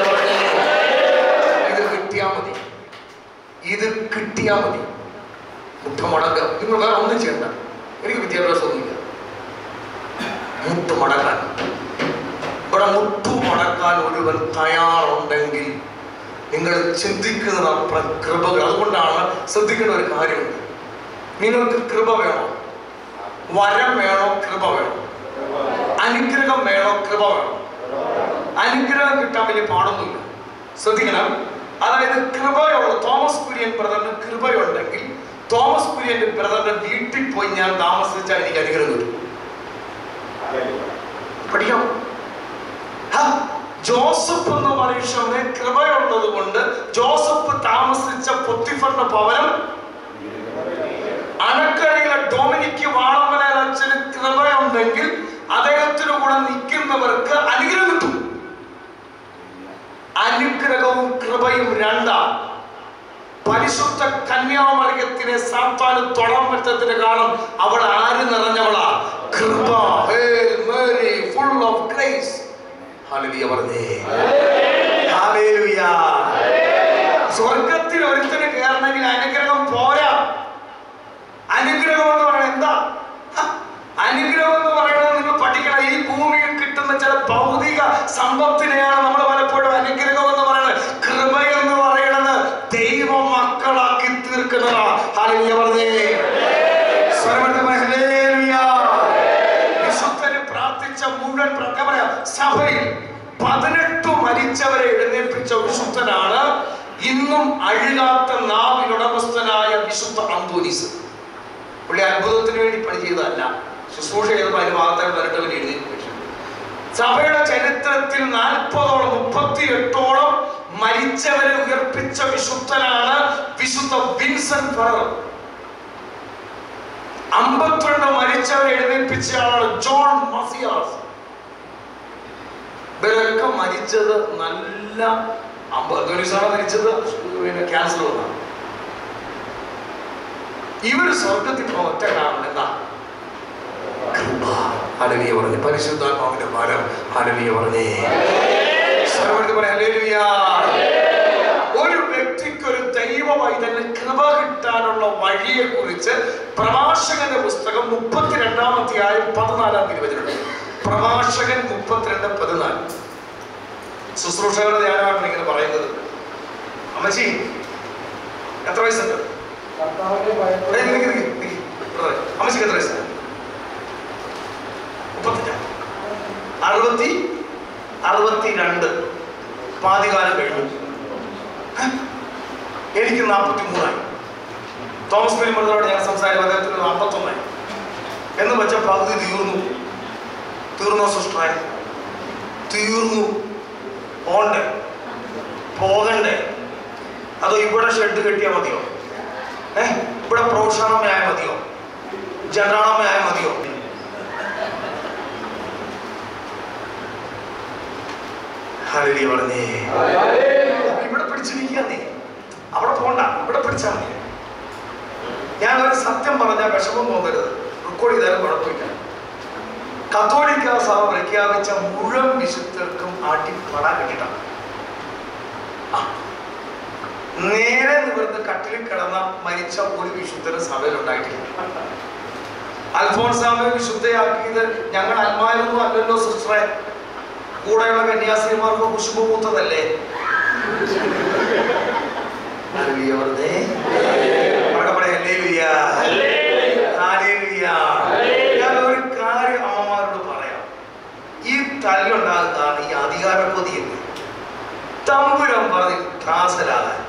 ഇത് കിട്ടിയാ മതി, ഇത് കിട്ടിയാ മതി. മുട്ടുമടക്കം. നിങ്ങൾ വേറെ ഒന്നും ചെയ്യണ്ട, എനിക്ക് വിദ്യാഭ്യാസമൊന്നുമില്ല. മുട്ടുമടക്കാൻ, ഇവിടെ മുട്ടുമടക്കാൻ ഒരുവൻ തയ്യാറുണ്ടെങ്കിൽ നിങ്ങൾ ചിന്തിക്കുന്നത് അപ്പുറം കൃപകൾ. അതുകൊണ്ടാണ് ശ്രദ്ധിക്കുന്ന ഒരു കാര്യമുണ്ട്. നിങ്ങൾക്ക് കൃപ വേണോ? വരം വേണോ? കൃപ വേണോ? അനുഗ്രഹം വേണോ? കൃപ വേണോ? അനുഗ്രഹം കിട്ടാൻ വലിയ പാടൊന്നുമില്ല. ശ്രദ്ധിക്കണം. അതായത് കൃപയുള്ള തോമസ് കുര്യൻ ബ്രദറിന് കൃപയുണ്ടെങ്കിൽ തോമസ് കുര്യന്റെ ബ്രദറിന്റെ വീട്ടിൽ പോയി ഞാൻ താമസിച്ചാൽ എനിക്ക് അനുഗ്രഹം കിട്ടും. പഠിക്കാം. ജോസഫ് എന്ന മനുഷ്യന് കൃപയുള്ളത് കൊണ്ട് ജോസഫ് താമസിച്ച പൊത്തിഫറിന്റെ ഭവനം, അണക്കരയിലെ ഡൊമിനിക്ക് വാളമ്മലയിൽ അച്ഛന് കൃപയുണ്ടെങ്കിൽ അദ്ദേഹത്തിന് കൂടെ നിൽക്കുന്നവർക്ക് അനുഗ്രഹം കിട്ടും. അനുഗ്രഹവും കൃപയും രണ്ടാണ്. പരിശുദ്ധ കന്യാമറിയത്തിനെ സാത്താന് തൊടാൻ പറ്റത്തിന് കാരണം അവൾ ആര് നിറഞ്ഞവളാ? കൃപ. Hail Mary full of grace. Hallelujah പറഞ്ഞേ. ഹല്ലേലൂയ. സ്വർഗത്തിൽ ഒരുത്തിന് കയറണമെങ്കിൽ അനുഗ്രഹം പോരാ. അനുഗ്രഹം എന്ന് പറയുന്നത് എന്താ? അനുഗ്രഹം എന്ന് പറയുന്നത് നിങ്ങൾ പഠിക്കണം. ഈ ഭൂമിയിൽ കിട്ടുന്ന ചില ഭൗതിക സമ്പത്തിനെയാണ് നമ്മൾ പലപ്പോഴും അനുഗ്രഹം എന്ന് പറയുന്നത്. കൃപ എന്ന് പറയുന്നത് ദൈവ മക്കളാക്കി തീർക്കുന്നതാ. ഹല്ലേലൂയ പറഞ്ഞേ. വിശുദ്ധന് പ്രാർത്ഥിച്ച മുഴുവൻ സഭയിൽ 18 മരിച്ചവരെ എഴുന്നേൽപ്പിച്ച വിശുദ്ധനാണ് ഇന്നും അഴുകാത്ത നാവിനുടമസ്ഥനായ വിശുദ്ധ അന്തോനീസ്. പുള്ളി അത്ഭുതത്തിന് വേണ്ടി പണി ചെയ്തതല്ല, ശുശ്രൂഷ ചെയ്തപ്പോൾ അതിന് ഭാഗത്തായി 18 എഴുന്നേൽപ്പിച്ചു. സഭയുടെ ചരിത്രത്തിൽ 38ഓളം മരിച്ചവരെ ഉയർപ്പിച്ച വിശുദ്ധനാണ് വിശുദ്ധ വിൻസെന്റ് ഫെറർ. 52 മരിച്ചവരെ എഴുന്നേൽപ്പിച്ച ആളാണ് ജോൺ മസിയാസ്. ഇവരൊക്കെ മരിച്ചത് നല്ല അന്തോനീസാണ് മരിച്ചത്, ക്യാൻസർ വന്നാണ്. ഇവര് സ്വർഗത്തിൽ ഒറ്റ കാരണം എന്താ? കൃപ. ഹല്ലേലൂയ പറഞ്ഞു. പരിശുദ്ധാത്മാവിന്റെ ഭാരം. ഹല്ലേലൂയ പറഞ്ഞേ. ഹല്ലേലൂയ. ഒരു വ്യക്തിക്ക് ഒരു ദൈവ വൈതലിന് കൃപ കിട്ടാനുള്ള വഴിയെ കുറിച്ച് പ്രഭാഷകന്റെ പുസ്തകം 32-ാം അധ്യായം 14-ാം തിരുവചനം. പ്രഭാഷകൻ 32:14. ശുശ്രൂഷകളുടെ ധ്യാനമാണ് ഇങ്ങനെ പറയുന്നത്. അമ്മച്ചി എത്ര വയസ്സുണ്ട്? അമ്മച്ചിക്ക് എത്ര വയസ്സാണ്? 35. 62. പാതികാലം കഴിഞ്ഞു. എനിക്ക് 43 തോമസ് പെരുമ്പളോട് ഞാൻ സംസാരിക്കും. അദ്ദേഹത്തിന് 41 എന്ന് വെച്ച പകുതി തീർന്നു സിസ്റ്ററെ, തീർന്നു. പോകണ്ടേ? അതോ ഇവിടെ ഷെഡ് കെട്ടിയാൽ മതിയോ? ഇവിടെ പ്രോത്സാഹനമയായ മതിയോ? ജനാണമയായ മതിയോ? പറഞ്ഞേ ഇവിടെ പിടിച്ചിരിക്കാന്നേ, അവിടെ പോണ്ട, ഇവിടെ പിടിച്ചാൽ മതി. ഞാനൊരു സത്യം പറഞ്ഞാൽ വിഷമം തോന്നരുത്, റെക്കോർഡ് ചെയ്താലും കുഴപ്പമില്ല. കത്തോലിക്ക സഭ പ്രഖ്യാപിച്ച മുഴുവൻ വിശുദ്ധർക്കും പടാൻ കിട്ടിയിട്ടാണ്. നേരെ നിവർന്ന് കട്ടിലിൽ കിടന്ന മരിച്ച ഒരു വിശുദ്ധരും സഭയിൽ ഉണ്ടായിട്ടില്ല. അൽഫോൻസാമയെ വിശുദ്ധയാക്കിയത് ഞങ്ങൾ അൽമാരൊന്നും അല്ലല്ലോ സിസ്റ്ററെ, കൂടെയുള്ള കന്യാസ്ത്രീമാർക്ക് കുശുമ്പ് പൂത്തതല്ലേ? ഞാനൊരു കാര്യം അമ്മമാരോട് പറയാം. ഈ തല്ലുണ്ടാകാൻ കാരണം ഈ അധികാരക്കൊതിയല്ലേ. തമ്പുരം പറഞ്ഞ് ക്ലാസ്സിലാകാൻ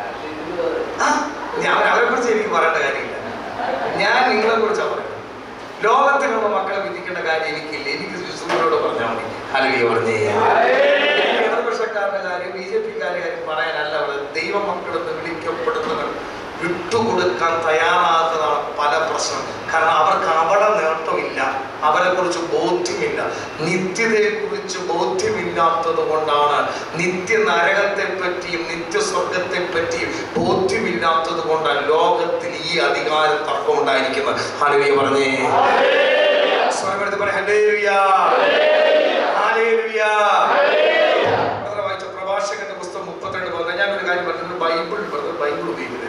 ഞാൻ അവരെ കുറിച്ച് എനിക്ക് പറയേണ്ട കാര്യമില്ല. ഞാൻ നിങ്ങളെ കുറിച്ചാണ് പറയുന്നത്. ലോകത്തിലുള്ള മക്കളെ വിധിക്കേണ്ട കാര്യം എനിക്കില്ല. എനിക്ക് ശുശ്രൂഷയോട് പറഞ്ഞാൽ മതി. അല്ലെങ്കിൽ പറഞ്ഞേ ഇടതുപക്ഷക്കാരുടെ കാര്യം BJP-ക്കാരുടെ കാര്യം പറയാനല്ല അവിടെ. ദൈവമക്കളെന്ന് വിളിക്കപ്പെടുന്നവർ വിട്ടുകൊടുക്കാൻ തയ്യാറാത്തതാണ് പല പ്രശ്നം. കാരണം അവർക്ക് അവിടെ നേട്ടമില്ല, അവരെ കുറിച്ച് ബോധ്യമില്ല, നിത്യതയെ കുറിച്ച് ബോധ്യമില്ലാത്തത് കൊണ്ടാണ്. നിത്യ നരകത്തെ പറ്റിയും നിത്യസ്വർഗത്തെ പറ്റിയും ബോധ്യമില്ലാത്തത് കൊണ്ടാണ് ലോകത്തിൽ ഈ അധികാര തർക്കം ഉണ്ടായിരിക്കുന്നത്. ഹല്ലേലൂയ പറഞ്ഞേ. സ്വരമെടുത്ത് പറയാം ഹല്ലേലൂയ, ഹല്ലേലൂയ. വായിച്ച പ്രഭാഷകന്റെ പുസ്തകം 32 പറഞ്ഞ ഞാനൊരു കാര്യം പറഞ്ഞു. ബൈബിൾ ഉപയോഗിക്കുന്നത്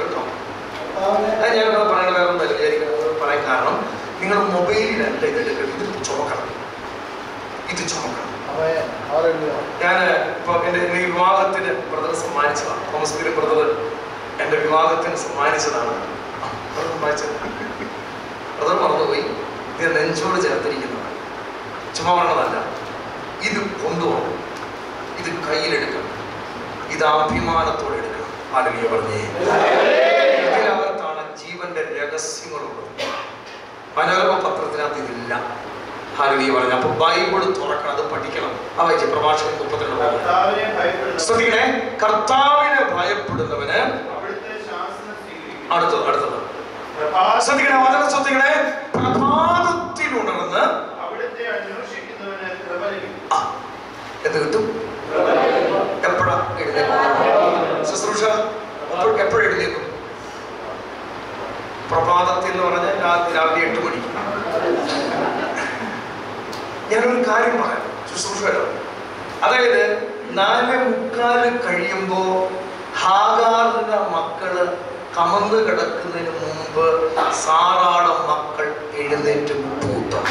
ഞാൻ പറയണ വേറെ ഒന്നും പറയാൻ കാരണം നിങ്ങൾ മൊബൈലിലല്ല ഇത് എടുക്കണം, ഇത് ചുമക്കണം. ഞാൻ ഇപ്പൊ എന്റെ വിവാഹത്തിന് ബ്രദർ സമ്മാനിച്ചതാണ്. തോമസ് പീര് ബ്രദർ എന്റെ വിവാഹത്തിന് സമ്മാനിച്ചതാണ്. ബ്രദർ മറന്നുപോയി. ഇത് നെഞ്ചോട് ചേർത്തിരിക്കുന്നതാണ്, ചുമ പറഞ്ഞതല്ല. ഇത് കൊണ്ടുപോകണം, ഇത് കയ്യിലെടുക്കണം, ഇത് അഭിമാനത്തോടെ എടുക്കണം. ഹല്ലേലൂയ പറഞ്ഞേ. ഇതിനകത്താണ് ജീവന്റെ രഹസ്യങ്ങളുള്ളത്. മനോരമ പത്രത്തിനകത്ത് ഇതില്ല. ഹല്ലേലൂയ പറഞ്ഞു. അപ്പൊ ബൈബിൾ തുറക്കണം, അത് പഠിക്കണം. വായിച്ച പ്രഭാഷകൻ 32 ശ്രദ്ധിക്കണേ. കർത്താവിനെ ഭയപ്പെടുന്നവന് അടുത്തത് ശ്രദ്ധിക്കണേ, വചനം ശ്രദ്ധിക്കണേ. പ്രഭാതത്തിൽ ഉണർന്ന് എന്ത് കിട്ടും? എപ്പോഴാ എഴുന്നേൽക്കും? ശുശ്രൂഷ എപ്പോഴും എഴുന്നേൽക്കും? പ്രഭാതത്തിൽ എന്ന് പറഞ്ഞാൽ രാവിലെ 8 മണിക്ക്. ഞാനൊരു കാര്യം പറയാം ശുശ്രൂഷ. അതായത് 4:45 കഴിയുമ്പോ ഹാഗാറിന്റെ മക്കള് കമന്ന് കിടക്കുന്നതിന് മുമ്പ് സാറാടെ മക്കൾ എഴുന്നേറ്റ് പൂത്തണം.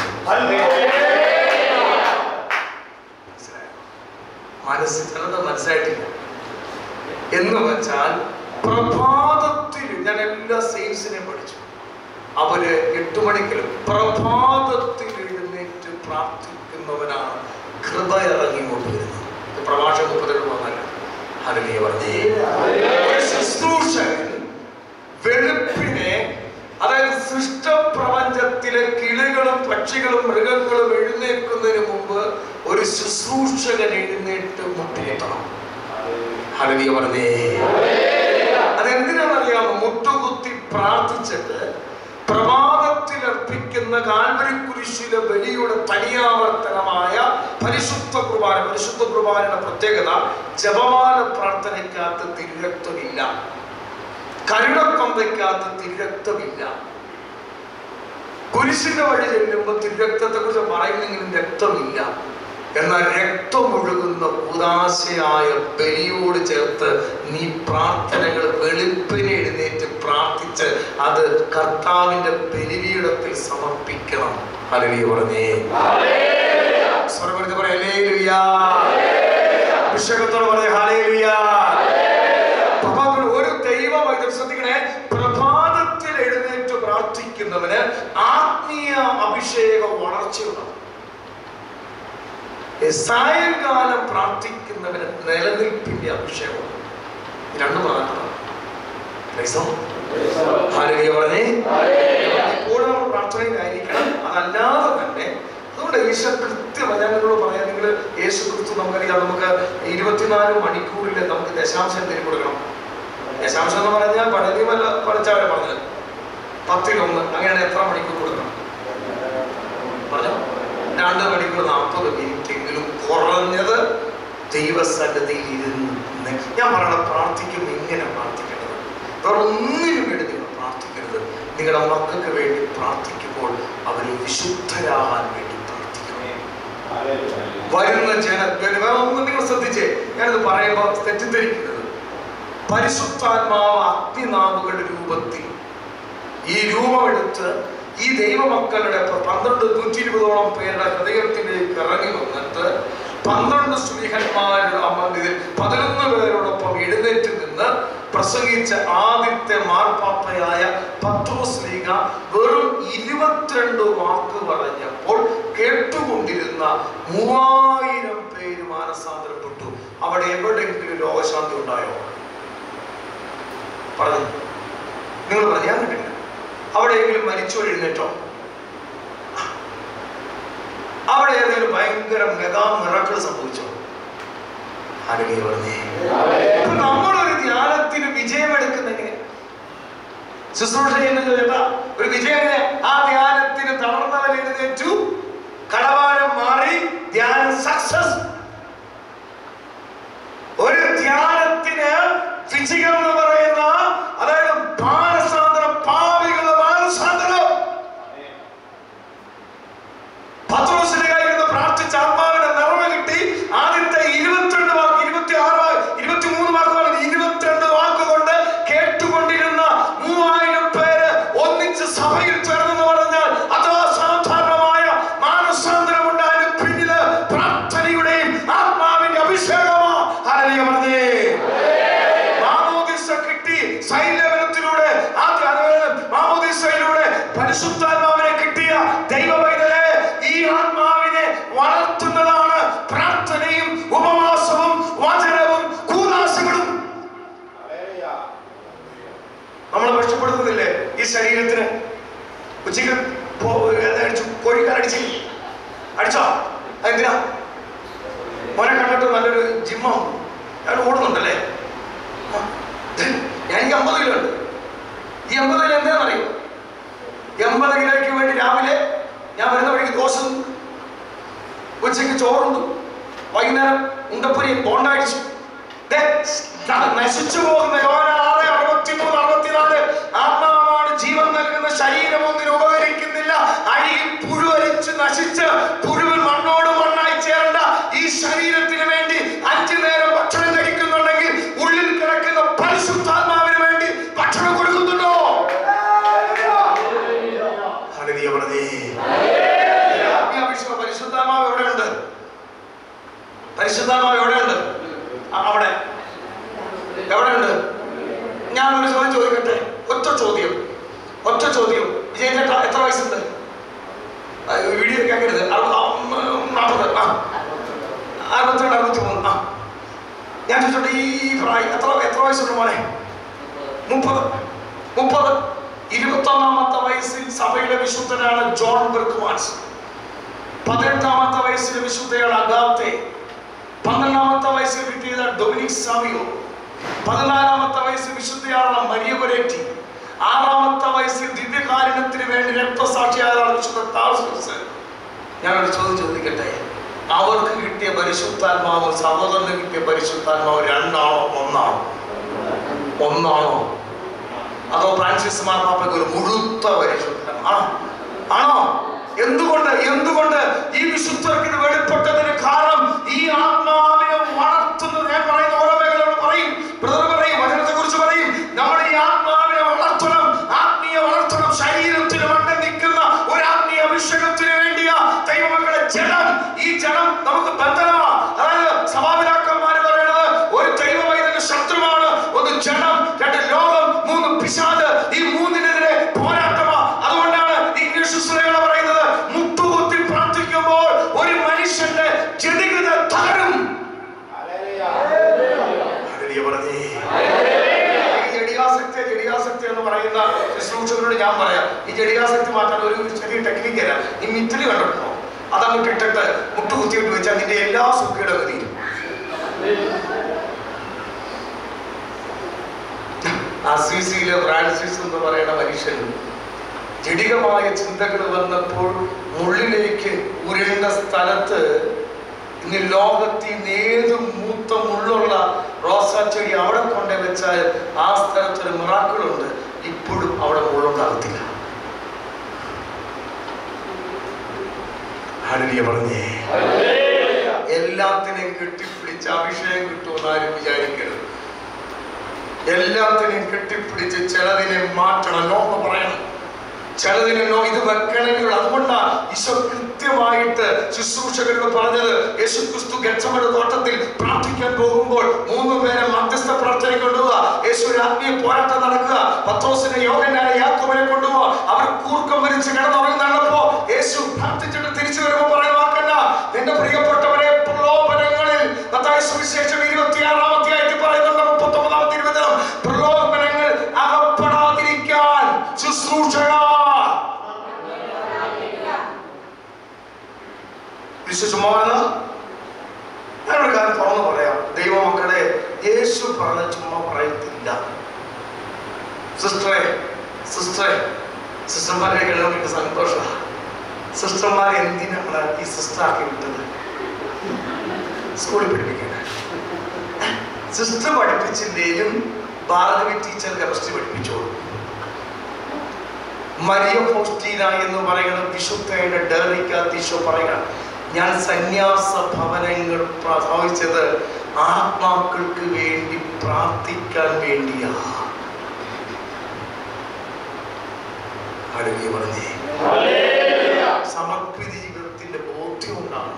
ചിലത് മനസ്സിലായിട്ടില്ല. എന്ന് വെച്ചാൽ പ്രഭാതത്തിൽ ഞാൻ എല്ലാ സെയിൽസിനെ പഠിച്ചു. അവര് 8 മണിക്കലും പ്രഭാതത്തിൽ എഴുന്നേറ്റ് പ്രാർത്ഥിക്കുന്നവനാണ് കൃപ ഇറങ്ങിക്കൊണ്ട് വരുന്നത്. പ്രഭാഷകൻ 32 വന്നല്ല. ഹല്ലേലൂയ പറഞ്ഞേ. ശുശ്രൂഷകൻ വെളുപ്പിനെ, അതായത് സൃഷ്ടപ്രപഞ്ചത്തിലെ കിളികളും പക്ഷികളും മൃഗങ്ങളും എഴുന്നേൽക്കുന്നതിന് മുമ്പ് ഒരു ശുശ്രൂഷകൻ എഴുന്നേറ്റ് മുട്ടുകുത്തണം. ഹല്ലേലൂയ പറഞ്ഞേ. അതെന്തിനാണെന്നറിയാമോ? മുട്ടുകുത്തി പ്രാർത്ഥിച്ചിട്ട് പ്രഭാതത്തിൽ അർപ്പിക്കുന്ന കാൽവരി കുരിശിലെ ബലിയുടെ തനിയാവർത്തനമായ പരിശുദ്ധ കുർബാനയുടെ പ്രത്യേകത ജപമാല പ്രാർത്ഥനയ്ക്കകത്ത് തിരുരക്തമില്ല, കരുണക്കൊന്തയ്ക്കകത്ത് തിരുരക്തമില്ല. കുരിശിന്റെ വഴി ചെല്ലുമ്പോൾ തിരുരക്തത്തെ കുറിച്ച് പറയുന്നെങ്കിലും രക്തമില്ല. എന്നാൽ രക്തമൊഴുകുന്ന ഉദാശയായ ബലിയോട് ചേർത്ത് നീ പ്രാർത്ഥനകൾ വെളുപ്പിനെ എഴുന്നേറ്റ് പ്രാർത്ഥിച്ച് അത് കർത്താവിന്റെ ബലിപീഠത്തിൽ സമർപ്പിക്കണം. ഹല്ലേലൂയ പറഞ്ഞേ. സ്വരമെടുത്ത് പറയാം ഹല്ലേലൂയ. അഭിഷേകത്തോടെ പറഞ്ഞേ ഹല്ലേലൂയ. ഒരു ദൈവ വൈദ്യം ശ്രദ്ധിക്കണേ. പ്രാർത്ഥിക്കുന്നവന് ആത്മീയ അഭിഷേക വളർച്ചയുണ്ടാവും. സായങ്കാലം പ്രാർത്ഥിക്കുന്നവന് നിലനിൽപ്പിന്റെ അഭിഷേകം. രണ്ടു പറഞ്ഞതാണ്. എപ്പോഴും നമ്മൾ പ്രാർത്ഥനയിലായിരിക്കണം. അതല്ലാതെ തന്നെ അതുകൊണ്ട് ഈശോ കൃത്യമായി ഞങ്ങളോട് പറയാൻ, നിങ്ങൾ യേശു ക്രിസ്തു നമുക്കറിയാം, നമുക്ക് 24 മണിക്കൂറിൽ നമുക്ക് ദശാംശം തിരി കൊടുക്കണം. ദശാംശം എന്ന് പറഞ്ഞാൽ പഴയമല്ല പഠിച്ചവരെ പറഞ്ഞത് 10-1 അങ്ങനെയാണ്. എത്ര മണിക്കൂർ കൊടുക്കണം പറഞ്ഞോ? 2 മണിക്കൂർ 40 മിനിറ്റെങ്കിലും കുറഞ്ഞത് ദൈവസന്നിധിയിൽ ഇരുന്ന് ഞാൻ പറയണ പ്രാർത്ഥിക്കുമ്പോൾ ഇങ്ങനെ പ്രാർത്ഥിക്കേണ്ടത്. വേറെ ഒന്നിനു വേണ്ടി നിങ്ങൾ പ്രാർത്ഥിക്കരുത്. നിങ്ങളുടെ മക്കൾക്ക് വേണ്ടി പ്രാർത്ഥിക്കുമ്പോൾ അവർ വിശുദ്ധരാകാൻ വേണ്ടി പ്രാർത്ഥിക്കണം. വരുന്ന വേറെ ഒന്നും നിങ്ങൾ ശ്രദ്ധിച്ചേ, ഞാനിത് പറയുമ്പോൾ തെറ്റിദ്ധരിക്കുന്നത്. പരിശുദ്ധാത്മാവ് അഗ്നിനാവുകളുടെ രൂപത്തിൽ ഈ രൂപമെടുത്ത് ഈ ദൈവമക്കളുടെ 120-120ഓളം പേരുടെ ഹൃദയത്തിലേക്ക് ഇറങ്ങി വന്നിട്ട് 12 സ്ത്രീഹന്മാരുടെ 11 പേരോടൊപ്പം എഴുന്നേറ്റ് നിന്ന് പ്രസംഗിച്ച ആദ്യത്തെ മാർപ്പാപ്പയായ പത്രോസ് ശ്ലീഹ വെറും 22 വാക്ക് പറഞ്ഞപ്പോൾ കേട്ടുകൊണ്ടിരുന്ന 3000 പേര് മാനസാന്തരപ്പെട്ടു. അവിടെ എവിടെയെങ്കിലും രോഗശാന്തി ഉണ്ടായോ? പറഞ്ഞു, നിങ്ങൾ പറഞ്ഞു. ഞാൻ കണ്ടില്ല. അവിടെയെങ്കിലും മരിച്ചു എഴുന്നേറ്റോ? അവിടെ ഏതെങ്കിലും ഭയങ്കര മെഗാ മിറക്കിൾ സംഭവിച്ചോ? ആരെങ്കിലും പറഞ്ഞേ. നമ്മളൊരു ധ്യാനത്തിന് വിജയമെടുക്കുന്ന എങ്ങനെ? ശുശ്രൂഷ ചെയ്യുന്നത് കേട്ടാ ഒരു വിജയം എങ്ങനെ? ആ ധ്യാനത്തിന് തളർന്നവൻ എഴുന്നേറ്റു, കടവാരം മാറി, ധ്യാനം സക്സസ്. ഒരു ധ്യാനത്തിന് വിജയം എന്ന് പറയുന്ന, അതായത് മാനസാന്തരം, പാപികളുടെ മാനസാന്തരം. പത്രോസിന്റെ കയ്യിൽ പ്രാർത്ഥിച്ച ആത്മാവിന്റെ നിറവ് കിട്ടി. ആദ്യത്തെ 22 വാക്ക്, 26 വാക്ക്, 23 വാക്കുകൾ, 22 വാക്കുകൊണ്ട് കേട്ടുകൊണ്ടിരുന്ന 3000 പേര് ഒന്നിച്ച് സഭയിൽ ചേർന്നെന്ന് പറഞ്ഞാൽ അഥവാ സാധാരണമായ മാനസാന്തരം ഉണ്ടായതിന് പിന്നില് പ്രാർത്ഥനയുടെയും ആത്മാവിന്റെ അഭിഷേകമാ. ഹല്ലേലൂയ പറഞ്ഞേ. മാമോദിസ കിട്ടി സൈലവനത്തിലൂടെ, മാമോദിസയിലൂടെ പരിശുദ്ധാത്മാവിനെ കിട്ടിയ ദൈവവൈതലെ, ഈ ആത്മാവിനെ വളർത്തുന്നതാണ് പ്രാർത്ഥനയും ഉപവാസവും വചനവും കൂദാശകളും. നമ്മൾ കഷ്ടപ്പെടുന്നില്ലേ ഈ ശരീരത്തിന്? ഉച്ചയ്ക്ക് കോഴിക്കാരടിച്ച് അടിച്ചോ? അതെന്തിനാ? മോനെ കണ്ടിട്ട് നല്ലൊരു ജിമ്മാണ്, ഞാൻ ഓടുന്നുണ്ടല്ലേ. ഞാൻ 50 കിലോ ഉണ്ട്. ഈ 50 കിലോ എന്താണെന്നറിയോ? 80 കിലോയ്ക്ക് വേണ്ടി രാവിലെ ഞാൻ വരുന്ന വഴിക്ക് ദോശ, ഉച്ചയ്ക്ക് ചോറുണ്ട്, വൈകുന്നേരം ഉണ്ടപ്പൊരി ബോണ്ടടിച്ചു. നശിച്ചു പോകുന്ന യോഹന്നാൻ 6:63-64 ആത്മാവാണ് ജീവൻ നൽകുന്ന ശരീരം ഒന്നിനും ഉപകരിക്കുന്നില്ല. അഴിയിൽ പുഴുവരിച്ച് നശിച്ച് പുഴുവിൽ മണ്ണോട് മണ്ണായി ചേരേണ്ട ഈ ശരീരത്തിന് വേണ്ടി 5 നേരം ഭക്ഷണം കഴിക്കുന്നുണ്ടെങ്കിൽ ഉള്ളിൽ കിടക്കുന്ന പരിശുദ്ധാത്മാവിന് വേണ്ടി ഭക്ഷണം കൊടുക്കുന്നുണ്ടോ? ഹല്ലേലൂയ പറഞ്ഞേ. പരിശുദ്ധാത്മാവ് എവിടെയുണ്ട്? പരിശുദ്ധാത്മാവ് എവിടെയുണ്ട്? അവിടെ എവിടെയുണ്ട്? ഞാൻ ഒരു ചോദ്യം ചോദിക്കട്ടെ. ഒറ്റ ചോദ്യം. വിജയൻ ചേട്ടാ എത്ര വയസ്സുണ്ട്? വീഡിയോ കേൾക്കരുത്. 40, 62, 63. ഞാൻ ചോദിച്ചോട്ടെ, ഈ പ്രായം എത്ര വയസ്സുണ്ട് മോനെ? 30. 21ാമത്തെ വയസ്സിൽ സഭയിലെ വിശുദ്ധനാണ് ജോൺ ബെർക്ക്മാൻസ്. 18ാമത്തെ വയസ്സിലെ വിശുദ്ധയാണ് അഗാത്തെ. 12ാമത്തെ വയസ്സിൽ കിട്ടിയത് ഡൊമിനിക് സാവിയോ. 14ാമത്തെ വയസ്സിൽ വിശുദ്ധയാണ് മരിയ ഗൊരെറ്റി. 6ാമത്തെ വയസ്സിൽ ദിവ്യകാരുണ്യത്തിന് വേണ്ടി രക്തസാക്ഷിയായ വിശുദ്ധ താർസൂസ്. ഞാനൊരു ചോദ്യം ചോദിക്കട്ടെ. അവർക്ക് കിട്ടിയ പരിശുദ്ധാത്മാവ് സഹോദരന് കിട്ടിയ പരിശുദ്ധാത്മാവ് 2 ആണോ 1 ആണോ? 1 ആണോ? അതോ ഫ്രാൻസിസ് മാർപ്പാപ്പയ്ക്ക് ഒരു മുഴുത്ത പരിശുദ്ധാത്മാ ആണോ? എന്തുകൊണ്ട് ഈ വിശുദ്ധർക്ക് ഇത് വെളിപ്പെട്ടതിന് കാരണം ഈ ആത്മാവിനെ വളർത്തുന്നത്. ഞാൻ പറയുന്ന ഓരോ മേഖലയോട് പറയും, ബ്രദർ പറയും, വചനത്തെ കുറിച്ച് പറയും. നമ്മൾ ഈ ആത്മാവിനെ വളർത്തണം, ആത്മീയ വളർത്തണം. ശരീരത്തിന് മണ്ണിൽ നിൽക്കുന്ന ഒരു ആത്മീയ അഭിഷേകത്തിന് വേണ്ടിയാ ദൈവമക്കളെ ജനം. ഈ ജനം നമുക്ക് ബന്ധനമാ. അതായത് സഭാപിതാക്കന്മാര് പറയുന്നത് ഒരു ദൈവവൈദ്യന്റെ ശത്രുവാണ്. 1 ജനം, 2 ലോകം, 3 പിശാച്. ഈ 3-നെതിരെ പോരാട്ടമാ. അതുകൊണ്ടാണ് ജടികാസക്തി മാറ്റാൻ ഒരു ചെറിയ ടെക്നിക്ക് തരാം. നീ മിത്തിലി കണ്ടിട്ടുണ്ടോ? അതങ്ങോട്ട് ഇട്ടിട്ട് മുട്ടുകുത്തിയിട്ട് വെച്ചാൽ നിന്റെ എല്ലാ സുഖയുടെ തീരും. അസീസിയിലെ ഫ്രാൻസിസ് എന്ന് പറയുന്ന മനുഷ്യൻ ജടികമായ ചിന്തകൾ വന്നപ്പോൾ മുള്ളിലേക്ക് ഉരുണ്ട സ്ഥലത്ത് ഇന്ന് ലോകത്തിൽ ഏത് മൂത്ത മുള്ളുള്ള റോസാ ചെടി അവിടെ കൊണ്ടു വെച്ചാൽ ആ സ്ഥലത്തൊരു മിറാക്കിളുണ്ട്. ഇപ്പോഴും അവിടെ മുള്ളുണ്ടാകത്തില്ല. ഹല്ലേലൂയ പറഞ്ഞേ. എല്ലാത്തിനെയും കെട്ടിപ്പിടിച്ച് അഭിഷേകം കിട്ടുമെന്ന് ആരും വിചാരിക്കരുത്. എല്ലാത്തിനെയും കെട്ടിപ്പിടിച്ച് ചിലതിനെ മാറ്റണം, നോ എന്ന് പറയണം. ചിലതിനെ നോ, ഇത് വെക്കണമെങ്കിൽ. അതുകൊണ്ടാണ് ഈശോ കൃത്യമായിട്ട് ശുശ്രൂഷകരോട് പറഞ്ഞത്. യേശുക്രിസ്തു ഗെത്സമനെ തോട്ടത്തിൽ പ്രാർത്ഥിക്കാൻ പോകുമ്പോൾ 3 പേരെ മധ്യസ്ഥ പ്രാർത്ഥനയ്ക്ക് കൊണ്ടുപോവുക. യേശു ആത്മീയ പോരാട്ടം നടക്കുക. പത്രോസിനെ, യോഹന്നാനെ, യാക്കോബിനെ കൊണ്ടുപോവുക. അവർ കൂർക്കം വലിച്ച് കിടന്നുറങ്ങുന്നപ്പോ യേശു പ്രാർത്ഥിച്ചിട്ട് തിരിച്ചു വരുമ്പോൾ പറയുന്ന വാക്കല്ല, നിന്റെ പ്രിയപ്പെട്ടവരെ പ്രലോഭനങ്ങളിൽ, മത്തായി സുവിശേഷം 26-ാം അധ്യായത്തിൽ പറയുന്നുണ്ട്, 39-ാമത്തെ 20 പ്രലോഭനങ്ങൾ അകപ്പെടാതിരിക്കാൻ ശുശ്രൂഷക. ഞാനൊരു കാര്യം തുറന്നു പറയാം. ദൈവമക്കളെ, യേശു പറഞ്ഞ ചുമ്മാ പറയത്തില്ല. സിസ്റ്റർമാരെ കേൾക്കാൻ എനിക്ക് സന്തോഷമാണ്. സിസ്റ്റർമാർ എന്തിനാണ് ഈ സിസ്റ്ററാക്കി വിട്ടത്? സ്കൂളിൽ പഠിപ്പിക്കാൻ. സിസ്റ്റർ പഠിപ്പിച്ചില്ലേലും ഭാരതവി ടീച്ചർ കെമിസ്ട്രി പഠിപ്പിച്ചോളൂ. മരിയ ഫൗസ്റ്റീന എന്ന് പറയുന്ന വിശുദ്ധയുടെ ഡയറിക്കകത്ത് ഈശോ പറയുക, ഞാൻ സന്യാസ ഭവനങ്ങൾ പ്രസവിച്ചത് ആത്മാക്കൾക്ക് വേണ്ടി പ്രാർത്ഥിക്കാൻ വേണ്ടിയാ. ഹല്ലേലൂയ പറഞ്ഞേ. സമർപ്പിത ജീവിതത്തിന്റെ ബോധ്യം ഉണ്ടാണ്.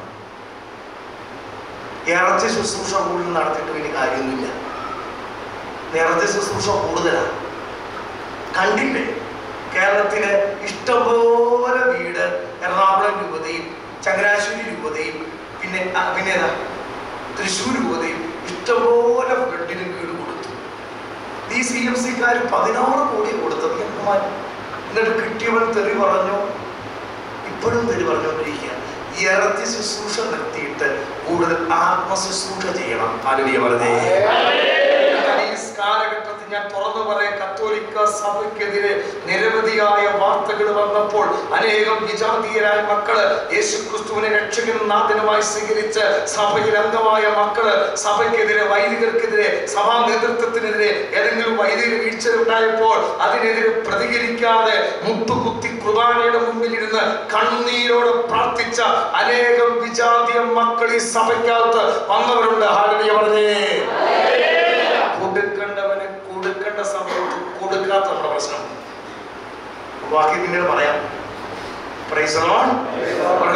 ഇറച്ചി ശുശ്രൂഷ കൂടുതൽ നടത്തിയിട്ട് വലിയ കാര്യമൊന്നുമില്ല. ഇറച്ചി ശുശ്രൂഷ കൂടുതലാണ്. കണ്ടില്ലേ, കേരളത്തിലെ ഇഷ്ടംപോലെ വീട് എറണാകുളം രൂപതയും ചങ്ങനാശ്ശേരി രൂപതയും പിന്നെ തൃശ്ശൂർ രൂപതയും ഇഷ്ടംപോലെ ഫ്ലഡിന് വീട് കൊടുത്തു. ഈ CMC-ക്കാർ 16 കോടി കൊടുത്തത്. എന്നിട്ട് കിട്ടിയവൻ തെറി പറഞ്ഞു, ഇപ്പോഴും തെറി പറഞ്ഞുകൊണ്ടിരിക്കുക. ഇറച്ചി ശുശ്രൂഷ നിർത്തിയിട്ട് കൂടുതൽ ആത്മശുശ്രൂഷ ചെയ്യണം. ഹല്ലേലൂയ പറഞ്ഞേ. കാലഘട്ടത്തിൽ ഞാൻ തുറന്നു പറയാൻ, കത്തോലിക്ക സഭയ്ക്കെതിരെ നിരവധിയായ വാർത്തകൾ വന്നപ്പോൾ അനേകം വിജാതീയരായ മക്കള് യേശുക്രിസ്തുവിനെ രക്ഷകനും നാഥനുമായി സ്വീകരിച്ച് സഭയിൽ അംഗമായ മക്കള് സഭയ്ക്കെതിരെ, വൈദികർക്കെതിരെ, സഭാ നേതൃത്വത്തിനെതിരെ ഏതെങ്കിലും വൈദിക വീഴ്ച ഉണ്ടായപ്പോൾ അതിനെതിരെ പ്രതികരിക്കാതെ മുട്ടുകുത്തി കുർബാനയുടെ മുമ്പിലിരുന്ന് കണ്ണീരോട് പ്രാർത്ഥിച്ച അനേകം വിജാതീയ മക്കൾ ഈ സഭയ്ക്കകത്ത് വന്നവരുണ്ട്. ഹല്ലേലൂയ പറഞ്ഞേ. കൊടുക്കേണ്ടവന് കൊടുക്കേണ്ട സമയത്ത് കൊടുക്കാത്ത പ്രശ്നം. ബാക്കി പിന്നീട് പറയാം. Praise the Lord.